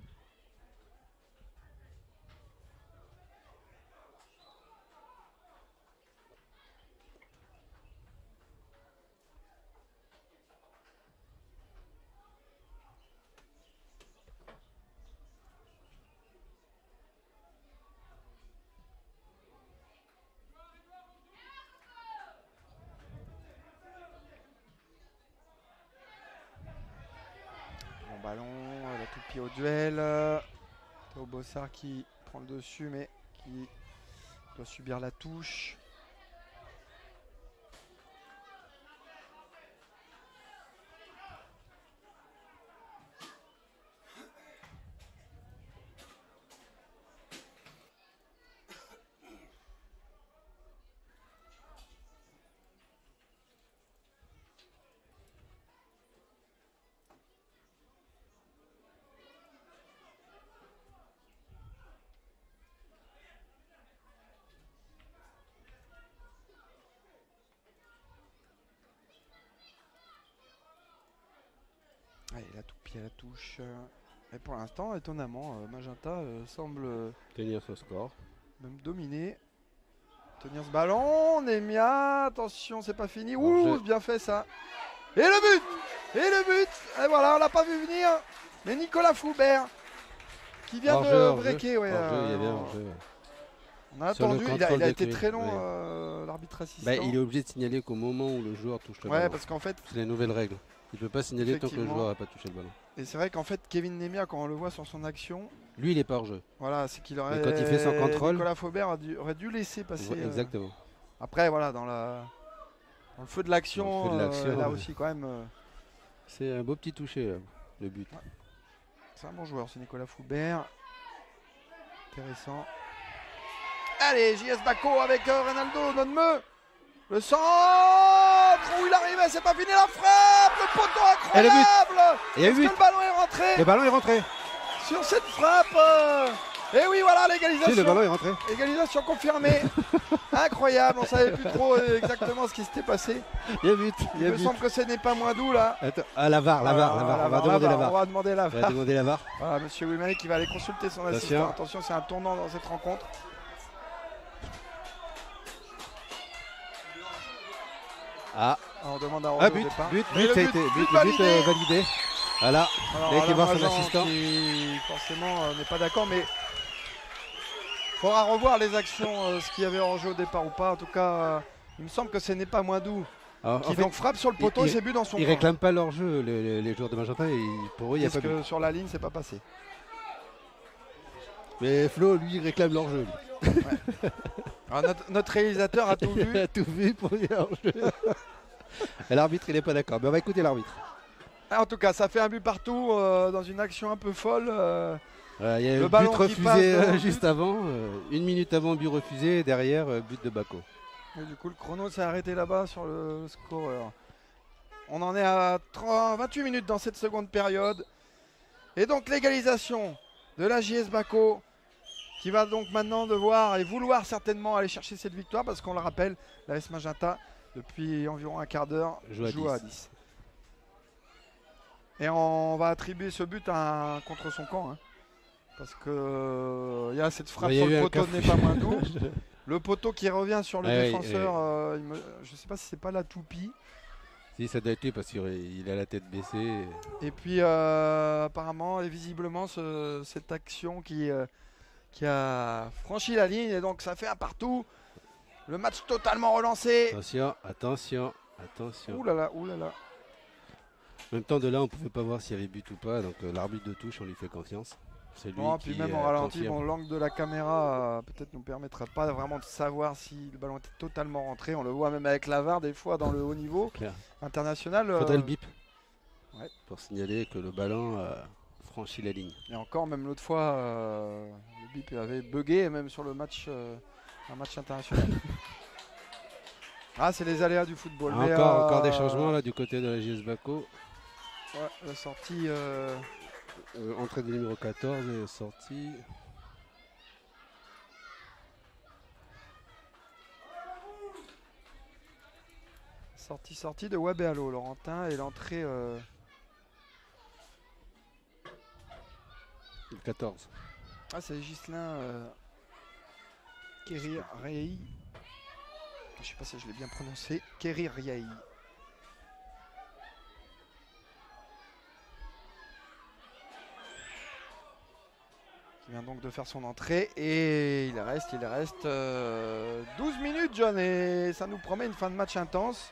Bon ballon, euh, la tout pied au duel. euh, Théo Bossard qui prend le dessus mais qui doit subir la touche. Allez, la tout pied à la touche. euh, Et pour l'instant, étonnamment, euh, Magenta euh, semble euh, Tenir son score. même dominer. Tenir ce ballon, Nemia, attention, c'est pas fini. Ouh, jeu. bien fait ça. Et le but. Et le but. Et voilà, on l'a pas vu venir. Mais Nicolas Foubert qui vient hors de jeu, hors breaker. jeu. Ouais, Hors jeu, il y a bien euh, hors jeu. on a Sur le attendu, il a, contrôle il a de été Clé, très long, ouais. euh, l'arbitre assistant. Bah, il est obligé de signaler qu'au moment où le joueur touche le Ouais, ballon. parce qu'en fait, C'est les nouvelles règles. Il ne peut pas signaler tant que le Effectivement. joueur n'a pas touché le ballon. et c'est vrai qu'en fait, Kevin Nemia, quand on le voit sur son action, Lui, il est pas hors jeu. voilà, c'est qu'il aurait. Mais quand il fait son contrôle- Nicolas Faubert a dû- aurait dû laisser passer. Ouais, euh, exactement. Après, voilà, dans, la, dans le feu de l'action, Dans le feu de l'action, euh, là ouais. aussi, quand même, euh, C'est un beau petit toucher, euh, le but. c'est un bon joueur, c'est Nicolas Foubert. Intéressant. Allez, J S Bako avec euh, Ronaldo, Nonmeux. Le centre où il arrive, c'est pas fini la frappe, le poteau Et le but. incroyable. Et il y a eu Est-ce but. que le ballon est rentré Le ballon est rentré. sur cette frappe euh, Et oui, voilà Si, l'égalisation. le ballon est rentré. Égalisation confirmée. Incroyable, on savait plus trop euh, exactement ce qui s'était passé. Il y a but. Il y Il a me but. semble que ce n'est pas moins doux là. Attends, ah, la V A R, la V A R, la V A R. On va demander la V A On R. va demander la On V va A R. demander la V A R. Voilà, monsieur Wimani qui va aller consulter son Attention. assistant. Attention, c'est un tournant dans cette rencontre. Ah, Alors, on demande un ah rendu au but, départ. but, Et but, le ça a but, été, but but, le but euh, validé. validé. Voilà. Alors, Il a été Alain voir son Moisan assistant. qui forcément euh, n'est pas d'accord, mais il faudra revoir les actions, euh, ce qu'il y avait en jeu au départ ou pas. En tout cas, euh, il me semble que ce n'est pas Moindou Alors, qui en fait, donc frappe sur le poteau il- et c'est but dans son ils camp. réclament pas leur jeu, les, les- les joueurs de Magenta. Et pour eux, il n'y a Parce pas but. que sur la ligne, c'est pas passé. Mais Flo, lui, il réclame leur jeu. lui. Alors, notre, notre réalisateur a tout Il vu. a tout vu pour lui leur jeu. Et l'arbitre, il n'est pas d'accord. Mais on va écouter l'arbitre. En tout cas, ça fait un but partout euh, dans une action un peu folle. euh, Voilà, il y a eu Le le but ballon qui refusé passe euh, devant le juste avant. euh, une minute avant, but refusé. Et derrière, euh, but de Bako. Et du coup, le chrono s'est arrêté là-bas sur le, le scoreur. On en est à trente, vingt-huit minutes dans cette seconde période. Et donc l'égalisation de la J S Bako qui va donc maintenant devoir et vouloir certainement aller chercher cette victoire parce qu'on le rappelle, la S Magenta depuis environ un quart d'heure Joue à joue à dix. dix. Et on va attribuer ce but à un- contre son camp. hein. Parce que il y a cette frappe Ouais, il y a sur eu le un poteau cafou. n'est pas moins doux. Le poteau qui revient sur le Ah oui, défenseur, euh, il me- je ne sais pas si c'est pas la toupie. Si, ça doit être parce qu'il il a la tête baissée. Et puis euh, apparemment et visiblement ce- cette action qui, euh, qui a franchi la ligne et donc ça fait un partout. Le match totalement relancé. Attention, attention, attention. Ouh là là, ouh là là. En même temps, de là, on pouvait pas voir s'il y avait but ou pas. Donc euh, l'arbitre de touche, on lui fait confiance. C'est lui Bon, qui puis même euh, en ralenti, confirme. bon, l'angle de la caméra euh, peut-être nous permettra pas vraiment de savoir si le ballon était totalement rentré. On le voit même avec la V A R des fois dans le haut niveau Clair. international. Faudrait euh, le bip ouais. pour signaler que le ballon a franchi la ligne. Et encore, même l'autre fois, euh, le bip avait bugué, même sur le match, euh, un match international. Ah, c'est les aléas du football. Ah, mais, encore, euh, encore des changements là du côté de la J S Bako. Ouais, la sortie. euh, Euh, entrée de numéro quatorze et sortie. sortie, sortie de Wabéalo, Laurentin, et l'entrée. euh, Le quatorze. Ah, c'est Ghislain euh... Kérir Rei. Je sais pas si je l'ai bien prononcé. Kérir Rei. Qui vient donc de faire son entrée. Et il reste, il reste euh, douze minutes, John. Et ça nous promet une fin de match intense.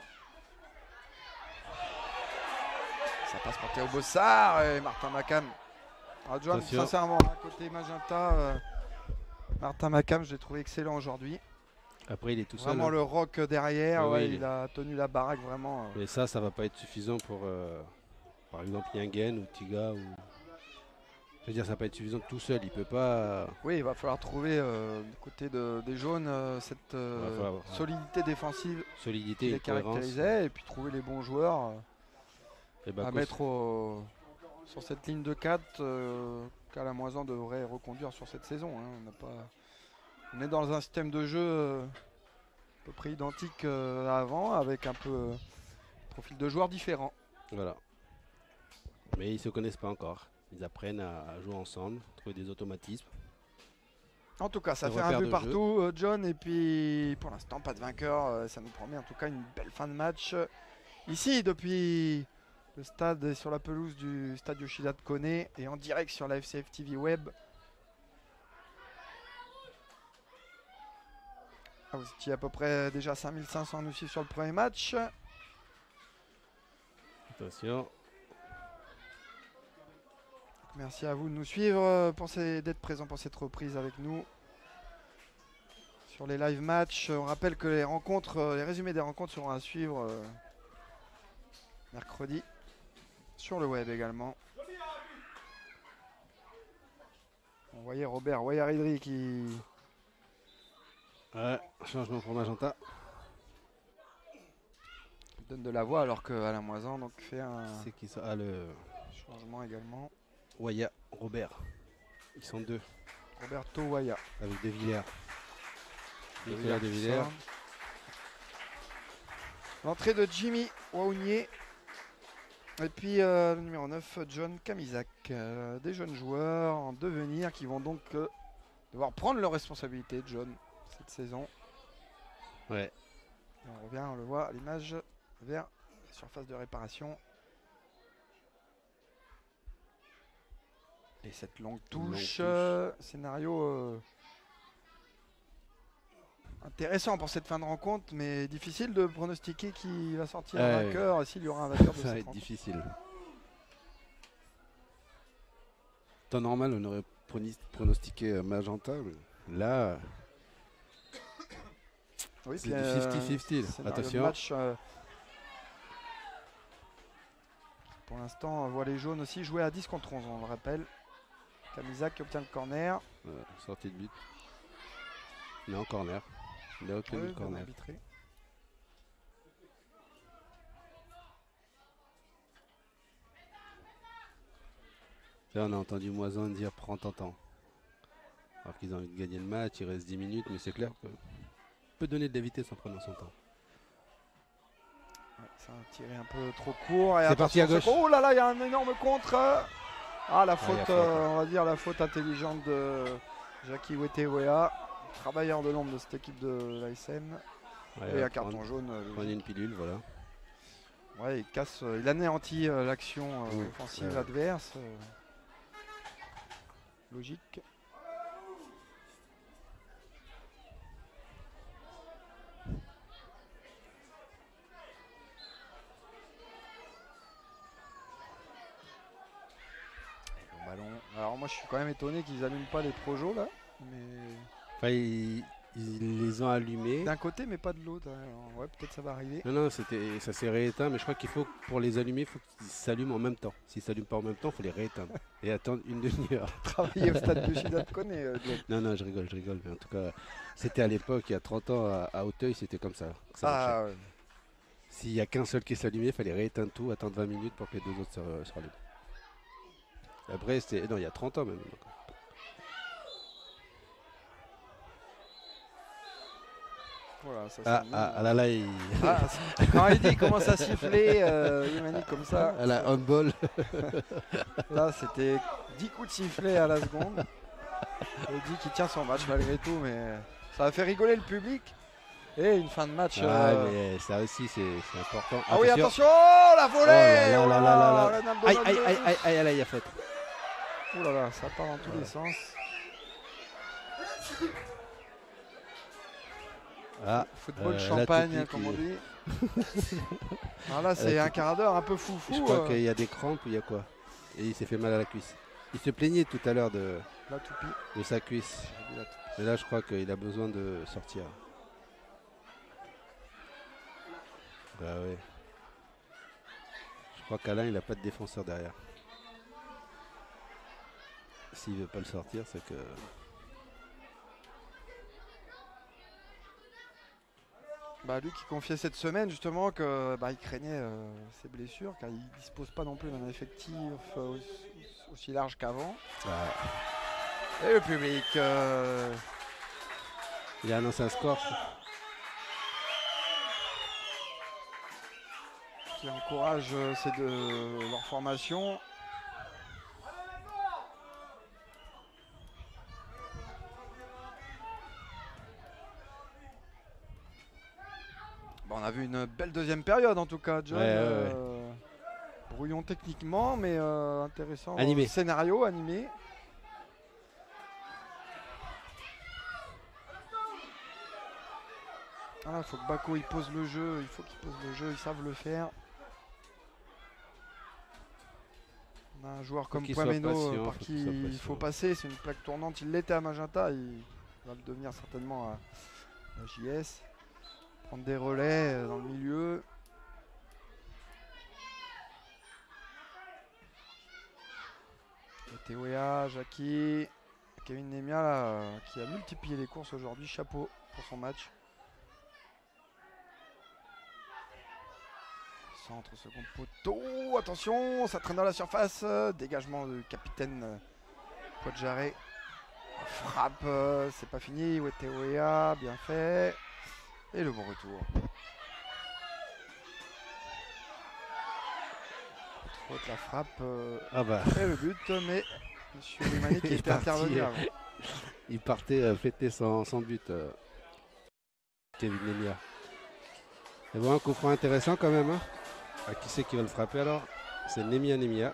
Ça passe par Théo Bossard et Martin Macam. Ah, John, Attention. sincèrement, à côté Magenta, euh, Martin Macam, je l'ai trouvé excellent aujourd'hui. Après, il est tout seul. Vraiment hein. le rock derrière, Ah oui, ouais, il est- il a tenu la baraque vraiment. euh. Mais ça, ça va pas être suffisant pour, euh, par exemple, Yingen ou Tiga. Ou... Je veux dire, ça va pas être suffisant tout seul. Il peut pas. Oui, il va falloir trouver euh, du côté de- des jaunes euh, cette euh, Il va falloir, ouais. solidité défensive Solidité qui les et cohérence. caractérisait et puis trouver les bons joueurs euh, Et à Bako, mettre au- sur cette ligne de quatre euh, qu'Alamoisan devrait reconduire sur cette saison. hein. On, n'a pas... On est dans un système de jeu euh, à peu près identique euh, à avant avec un peu euh, profil de joueurs différents. Voilà. Mais ils se connaissent pas encore. Ils apprennent à, à jouer ensemble, trouver des automatismes. En tout cas, ça Le fait un repère but de partout, euh, John. Et puis, pour l'instant, pas de vainqueur. Euh, ça nous promet en tout cas une belle fin de match. Euh, Ici, depuis le stade et sur la pelouse du stade Yoshida de Kone et en direct sur la F C F T V Web. Ah, vous étiez à peu près déjà cinq mille cinq cents à nous suivre sur le premier match. Attention. Merci à vous de nous suivre, pour ces- d'être présents pour cette reprise avec nous sur les live matchs. On rappelle que les rencontres, euh, les résumés des rencontres seront à suivre euh, mercredi sur le web également. On voyait Robert Wayaridri qui Ouais, changement pour Magenta. donne de la voix alors que Alain Moisan donc fait un C'est qui ça? Ah, le changement également. Waya, Robert. Ils sont deux, Roberto Waya. avec De Villers. Nicolas De Villers. L'entrée de Jimmy Waounier. Et puis euh, le numéro neuf, John Kamizak. Euh, des jeunes joueurs en devenir qui vont donc euh, devoir prendre leurs responsabilités, John, cette saison. Ouais. Et on revient, on le voit à l'image vers la surface de réparation. Et cette longue touche, Longue touche. euh, scénario euh, intéressant pour cette fin de rencontre, mais difficile de pronostiquer qui va sortir un Ouais. vainqueur, s'il y aura un vainqueur de Ça va cette être rencontre. difficile. Temps normal, on aurait proni- pronostiqué euh, Magenta, mais là, Oui, c'est puis, du euh, cinquante cinquante. scénario de Attention. match, euh, pour l'instant, on voit les jaunes aussi jouer à dix contre onze, on le rappelle. Kamizak qui obtient le corner. Euh, sortie de but. Il est en corner. Il a obtenu Oui, le bien corner. arbitré. Là, on a entendu Moisan dire prends ton temps. Alors qu'ils ont envie de gagner le match, il reste dix minutes, mais c'est clair que peut donner de la vitesse en prenant son temps. Ouais, ça a tiré un peu trop court. Et C'est parti à attention, gauche. ce- Oh là là, il y a un énorme contre. Ah, la faute, il y a faute, euh, on va dire la faute intelligente de Jackie Wetewea, travailleur de l'ombre de cette équipe de l'A S M. Ouais, Et va un carton prendre- jaune. euh, Prenez une pilule, voilà. Ouais, il casse, euh, il anéantit euh, l'action euh, Oui, offensive ouais. adverse. euh, logique. Et le ballon. Alors moi je suis quand même étonné qu'ils allument pas les projos là. Mais Enfin, ils, ils les ont allumés. d'un côté mais pas de l'autre. Alors, ouais, peut-être ça va arriver. Non, non, c'était, ça s'est rééteint, mais je crois qu'il faut, pour les allumer, il faut qu'ils s'allument en même temps. S'ils ne s'allument pas en même temps, il faut les rééteindre. Et attendre une demi-heure. Travailler au stade de Yoshida de Kone. euh, donc. Non, non, je rigole, je rigole. Mais en tout cas, c'était à l'époque, il y a trente ans, à, à Auteuil, c'était comme ça. que ça marchait. Ah ouais. S'il n'y a qu'un seul qui s'allumait, il fallait rééteindre tout, attendre vingt minutes pour que les deux autres se, se rallument. Après, c'était. Non, il y a trente ans même. Voilà, ça Ah, s'est mis. ah, ah là là, il... Ah, c'est- quand Eddie commence à siffler, euh, Yemani comme ça. à la handball. Là, c'était dix coups de sifflet à la seconde. Eddie qui tient son match malgré tout, mais ça a fait rigoler le public. Et une fin de match. Ah, euh, mais ça aussi, c'est c'est important. Ah oui, attention, oh, la volée. Oh là là oh là là là. la Nando Aïe, aïe, Nando. aïe, aïe, aïe, là, il y a faute. Oh là là, ça part dans tous les sens. Ah, Football euh, champagne, la toupie comme on qui- dit. Alors là, c'est La un toupie. quart d'heure un peu foufou. Je crois euh, qu'il y a des crampes ou il y a quoi. Et il s'est fait mal à la cuisse. Il se plaignait tout à l'heure de, La toupie. de sa cuisse. J'ai dit la toupie. Mais là, je crois qu'il a besoin de sortir. Bah ouais. Je crois qu'Alain, il n'a pas de défenseur derrière. S'il veut pas le sortir, c'est que... Bah, lui qui confiait cette semaine justement que bah, il craignait euh, ses blessures car il dispose pas non plus d'un effectif euh, aussi, aussi large qu'avant. Ah, Et le public euh, il a annoncé un score. je crois. qui encourage euh, ces deux, leur formation. Bon, on a vu une belle deuxième période en tout cas, John. Ouais, ouais, ouais. Euh, brouillon techniquement, mais euh, intéressant. Animé. Scénario animé. Il faut que Bako il pose le jeu, il faut qu'il pose le jeu, ils savent le faire. On a un joueur comme Poimeno par qui il faut passer, c'est une plaque tournante, il l'était à Magenta, il va le devenir certainement à la J S. Prendre des relais dans le milieu. Théoya, Jackie, Kevin Nemia là, qui a multiplié les courses aujourd'hui, chapeau pour son match. Centre, second poteau, attention, ça traîne dans la surface, dégagement du capitaine Poidjaré. Frappe, c'est pas fini, Weteoya, bien fait. Et le bon retour. Faute, la frappe euh, ah bah. et le but, mais M. Limani qui était parti, intervenu avant. Il partait euh, fêter son, son but, euh, Kevin Nemia. C'est bon, un coup franc intéressant quand même. Hein. Ah, qui c'est qui va le frapper alors? C'est Nemia Nemia.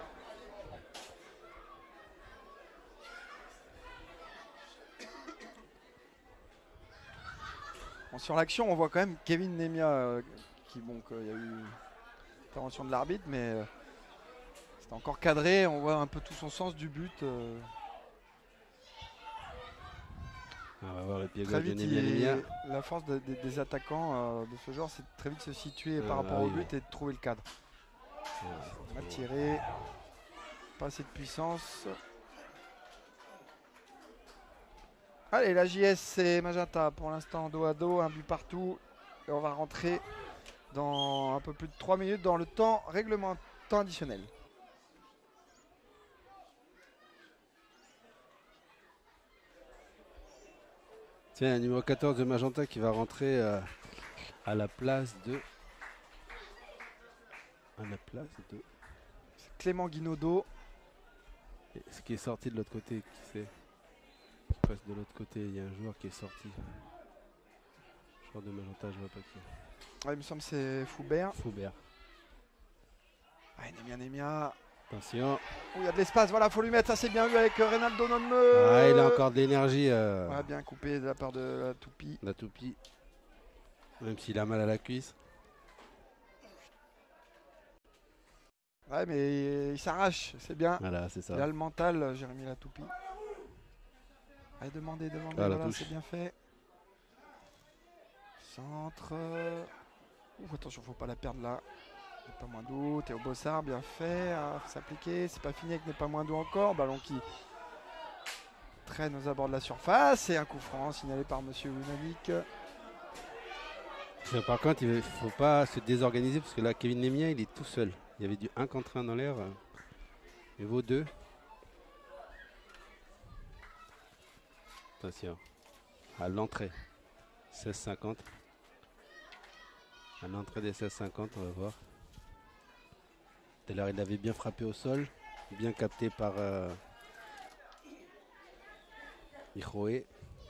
Bon, sur l'action, on voit quand même Kevin Nemia euh, qui, bon, il y a eu intervention de l'arbitre, mais euh, c'est encore cadré. On voit un peu tout son sens du but. Euh. On va voir le pied très gauche de vite, Nemia Nemia. La force de, de, des attaquants euh, de ce genre, c'est très vite se situer ah, par rapport ah, oui, au but oui. et de trouver le cadre. Ouais, mal tiré, pas assez de puissance. Allez, la J S c'est Magenta pour l'instant, dos à dos, un but partout. Et on va rentrer dans un peu plus de trois minutes dans le temps règlement, temps additionnel. Tiens, numéro quatorze de Magenta qui va rentrer euh, à la place de... À la place de... Clément Guinaudot. Et ce qui est sorti de l'autre côté, qui c'est? Qui passe de l'autre côté, il y a un joueur qui est sorti. Joueur de Magenta, je vois pas qui. Ouais, il me semble que c'est Foubert. Foubert. Ah, Nemia Nemia. Attention. Oh, il y a de l'espace, voilà, faut lui mettre, ça c'est bien vu avec euh, Reynaldo Nonmeux. Ah, il a encore de l'énergie. Euh... Ouais, bien coupé de la part de la toupie. La toupie. Même s'il a mal à la cuisse. Ouais, mais il s'arrache, c'est bien. Voilà, c'est ça. Il a le mental, Jérémy Latoupie. Allez, demandez, demandez, ah, voilà, c'est bien fait. Centre. Ouh, attention, faut pas la perdre là. N'est pas moins d'eau, Théo Bossard, bien fait. Ah, faut s'appliquer, c'est pas fini avec N'est pas moins d'eau encore. Ballon qui traîne aux abords de la surface. Et un coup franc signalé par Monsieur Wunanic. Par contre, il ne faut pas se désorganiser parce que là, Kevin Nemia, il est tout seul. Il y avait du un contre un dans l'air. Il vaut deux. Attention. À l'entrée. seize cinquante. À l'entrée des seize cinquante, on va voir. Tout à l'heure, il avait bien frappé au sol. Bien capté par euh, Ijoé.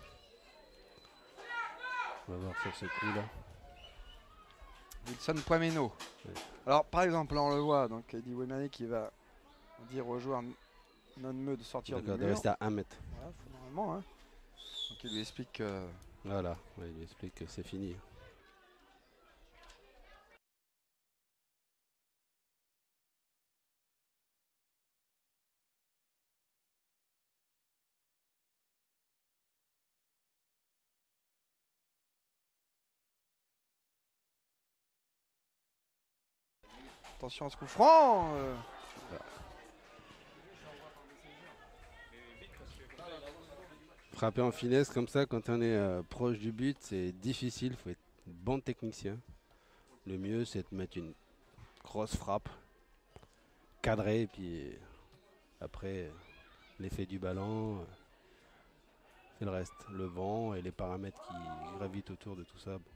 On va voir sur ce coup-là. Wilson Poimeno. Ouais. Alors par exemple, là on le voit, donc Eddie Wemani qui va dire aux joueurs non-meux de sortir du mur. De rester à un mètre. Voilà, faut normalement. Hein. Donc il lui explique que... Voilà, ouais, il lui explique que c'est fini. Attention à ce coup franc. Euh... Frapper en finesse comme ça quand on est euh, proche du but, c'est difficile, il faut être bon technicien. Le mieux c'est de mettre une grosse frappe, cadrée, et puis après l'effet du ballon, euh, c'est le reste, le vent et les paramètres qui gravitent autour de tout ça. Bon.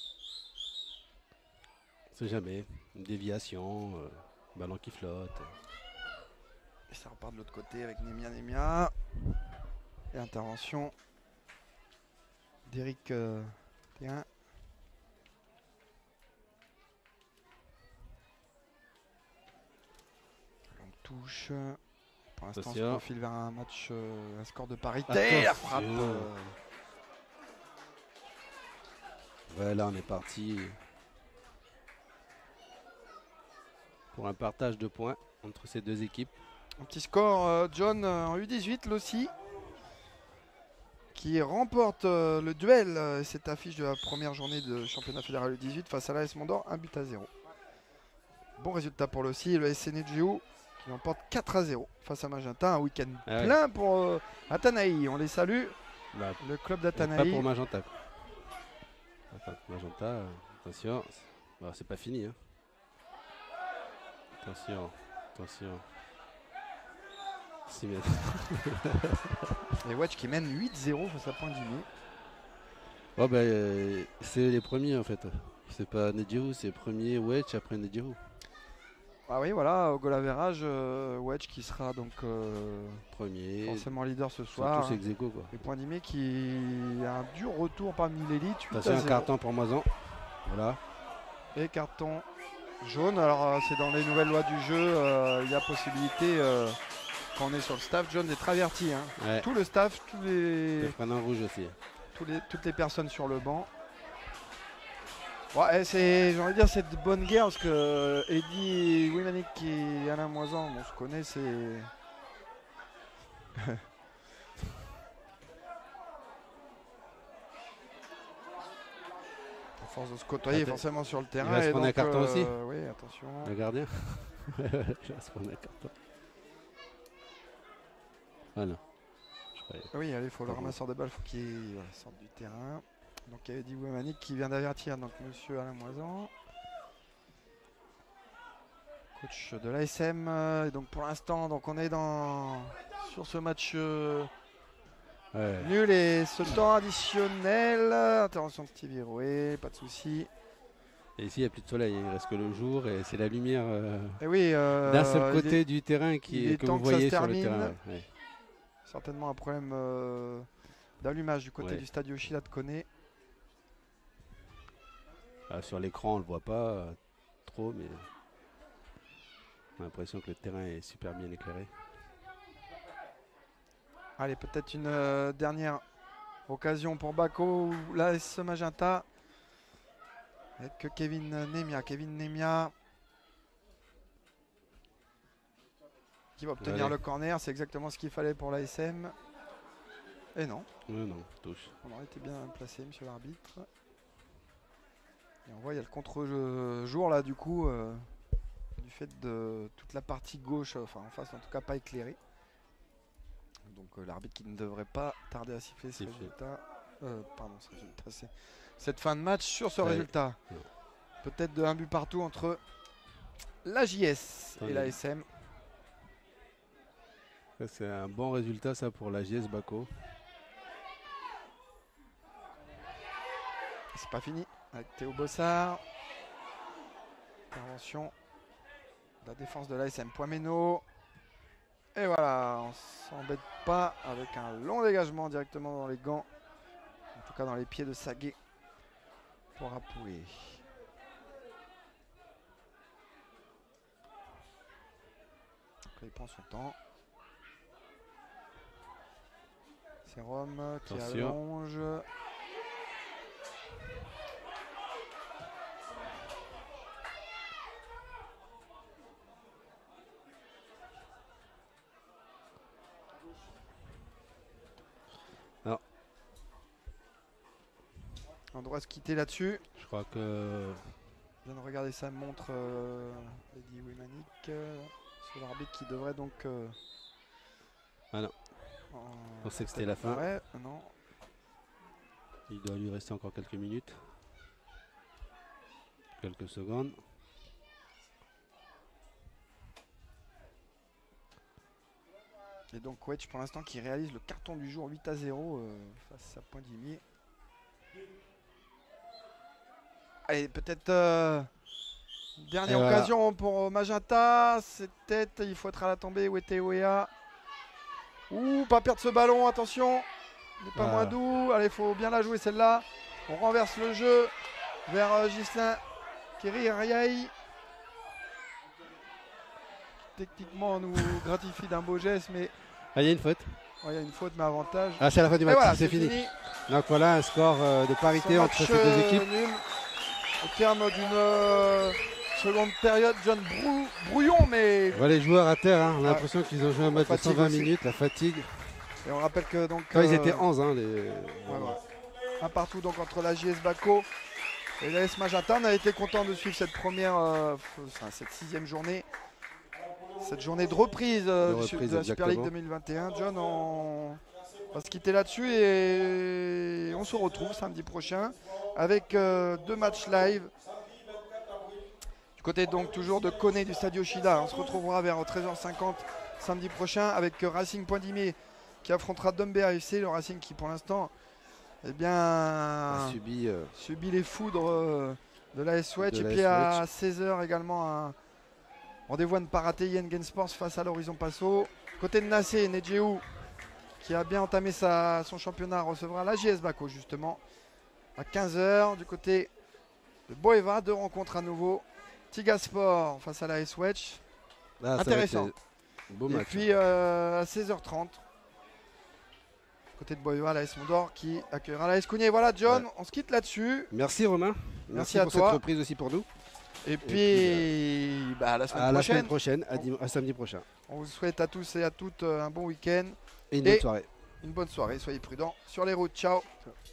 On sait jamais, une déviation, euh, ballon qui flotte. Et ça repart de l'autre côté avec Nemia Nemia. Et intervention d'Éric euh, Théin. touche. Pour l'instant, on se Attention. profile vers un match, euh, un score de parité. Attention. La frappe. euh, Ouais, là on est parti pour un partage de points entre ces deux équipes. Un petit score, euh, John euh, en U dix-huit, Lossi, qui remporte euh, le duel, euh, cette affiche de la première journée de championnat fédéral U dix-huit face à l'A S Mondor, un but à zéro. Bon résultat pour Lossi et le S N G O qui l'emporte quatre à zéro face à Magenta. Un week-end Ah ouais. plein pour euh, Atanaï. On les salue, Bah, le club pas d'Atanaï. pour Magenta. quoi. Attends, Magenta, euh, attention. Bon, c'est pas fini. Hein. Attention, attention. six mètres. Et Wedge qui mène huit zéro face à Point-Dimier. Oh, bah, euh, c'est les premiers en fait. C'est pas Nedjiru, c'est premier Wedge après Nedjiru. Ah oui, voilà, au goal average, euh, Wedge qui sera donc euh, Premier. forcément leader ce Ils sont soir. tous ex aequo, quoi. Et Point-Dimier qui a un dur retour parmi l'élite. huit à Attention, un zéro. carton pour Moisan. Voilà. Et carton jaune. Alors euh, c'est dans les nouvelles lois du jeu, euh, il y a possibilité euh, quand on est sur le staff jaune d'être averti. Hein. Ouais. Tout le staff, tous les, Ils prennent un rouge aussi. tous les, toutes les personnes sur le banc. Ouais, c'est, j'ai envie de dire, c'est de bonne guerre parce que euh, Eddy Wimanik et Alain Moisan, on se connaît, c'est. À force de se côtoyer Attends, forcément sur le terrain. va se et prendre un donc, carton aussi Oui, attention. Le gardien. Il va se prendre un carton. Ah non. Je croyais. Oui, allez, il faut le Pardon. ramasseur de balles, faut qu'il voilà, sorte du terrain. Donc il y a Eddy Wimanik qui vient d'avertir donc monsieur Alain Moisan. Coach de l'A S M. euh, Et donc pour l'instant, donc on est dans sur ce match euh, Ouais. nul et ce temps additionnel. Intervention de Stevie Rouet, pas de souci. Et ici, il n'y a plus de soleil. Il reste que le jour et c'est la lumière euh, Et oui, euh, d'un seul il côté est du terrain qui, il est que temps vous que ça voyez se sur le termine. terrain. ouais. Ouais. certainement un problème euh, d'allumage du côté Ouais. du stade Yoshida de Kone. Ah, sur l'écran, on le voit pas euh, trop, mais on a l'impression que le terrain est super bien éclairé. Allez, peut-être une euh, dernière occasion pour Bako ou l'A S Magenta. Avec Kevin Nemia. Kevin Nemia qui va obtenir Allez. le corner. C'est exactement ce qu'il fallait pour l'A S M. Et non, Ouais, non, touche. on aurait été bien placé, monsieur l'arbitre. Et on voit, il y a le contre-jour là, du coup, euh, du fait de toute la partie gauche, enfin en face en tout cas, pas éclairée. Donc euh, l'arbitre qui ne devrait pas tarder à siffler ce Siffler. résultat. Euh, pardon, ce résultat, c'est cette fin de match sur ce Ouais. résultat. Ouais. Peut-être de un but partout entre la J S et Attendez. la S M. Ça, c'est un bon résultat ça pour la J S Bako. C'est pas fini avec Théo Bossard. Intervention de la défense de l'A S M. Point Méno. Et voilà, on s'embête pas avec un long dégagement directement dans les gants. En tout cas dans les pieds de Saguet pour Apoué. Donc là, il prend son temps. C'est Rome qui Attention. allonge. Non. On doit se quitter là-dessus. Je crois que Je viens de regarder sa montre, euh, Eddy Wimanik. Euh, c'est l'arbitre qui devrait donc. Euh, Ah non. en- On sait que c'était la fin. Ouais, non. Il doit lui rester encore quelques minutes. Quelques secondes. Et donc Wedge pour l'instant qui réalise le carton du jour huit à zéro euh, face à Point-Dimier. Allez, peut-être euh, une dernière Et voilà. occasion pour Magenta. C'est tête, il faut être à la tombée. Wete Wea. Ouh, pas perdre ce ballon, attention. Il n'est pas Ah. moins doux. Allez, il faut bien la jouer celle-là. On renverse le jeu vers euh, Ghislain Kiri Riaï. techniquement nous gratifie d'un beau geste, mais Ah, il y a une faute. il ouais, y a une faute, mais avantage. Ah, c'est à la fin du Et match, voilà, c'est fini. fini. Donc voilà un score euh, de parité Ce entre match, ces deux équipes. Euh, nul. Au terme d'une euh, seconde période, John Brou Brouillon, mais. Voilà, les joueurs à terre, hein. On a Ouais. l'impression qu'ils ont joué un match de cent vingt aussi. minutes, la fatigue. Et on rappelle que donc. Quand euh, ils étaient onze, hein, les... ouais, ouais. Un partout donc entre la J S Baco et l'A S Magenta. On a été content de suivre cette première, euh, enfin, cette sixième journée. Cette journée de reprise, euh, de, reprise, de la Super League deux mille vingt et un. John, on va se quitter là-dessus et on se retrouve samedi prochain avec euh, deux matchs live. Du côté donc toujours de Koné du Stade Yoshida. On se retrouvera vers treize heures cinquante samedi prochain avec Racing Point-Dimé qui affrontera Dombé A F C. Le Racing qui pour l'instant eh bien, a subi, euh, subit les foudres euh, de l'A S Wedge. Et puis à seize heures également un rendez-vous à ne pas rater, Yengen Sports face à l'Horizon Passo. Côté de Nassé, Nedjeou, qui a bien entamé sa, son championnat, recevra la J S Baco justement à quinze heures. Du côté de Boeva, deux rencontres à nouveau. Tigasport face à la S Wedge. Ah, intéressant. Beau Et match. puis euh, à seize heures trente, côté de Boeva, la S Mondor qui accueillera la S Cougnet. Voilà John, ouais. On se quitte là-dessus. Merci Romain. Merci, Merci à pour toi. cette reprise aussi pour nous. Et puis, Et puis bah, à la semaine à prochaine. La semaine prochaine, à, dim- à samedi prochain. On vous souhaite à tous et à toutes un bon week-end. Et une et bonne soirée. Une bonne soirée, soyez prudents sur les routes. Ciao. Ciao.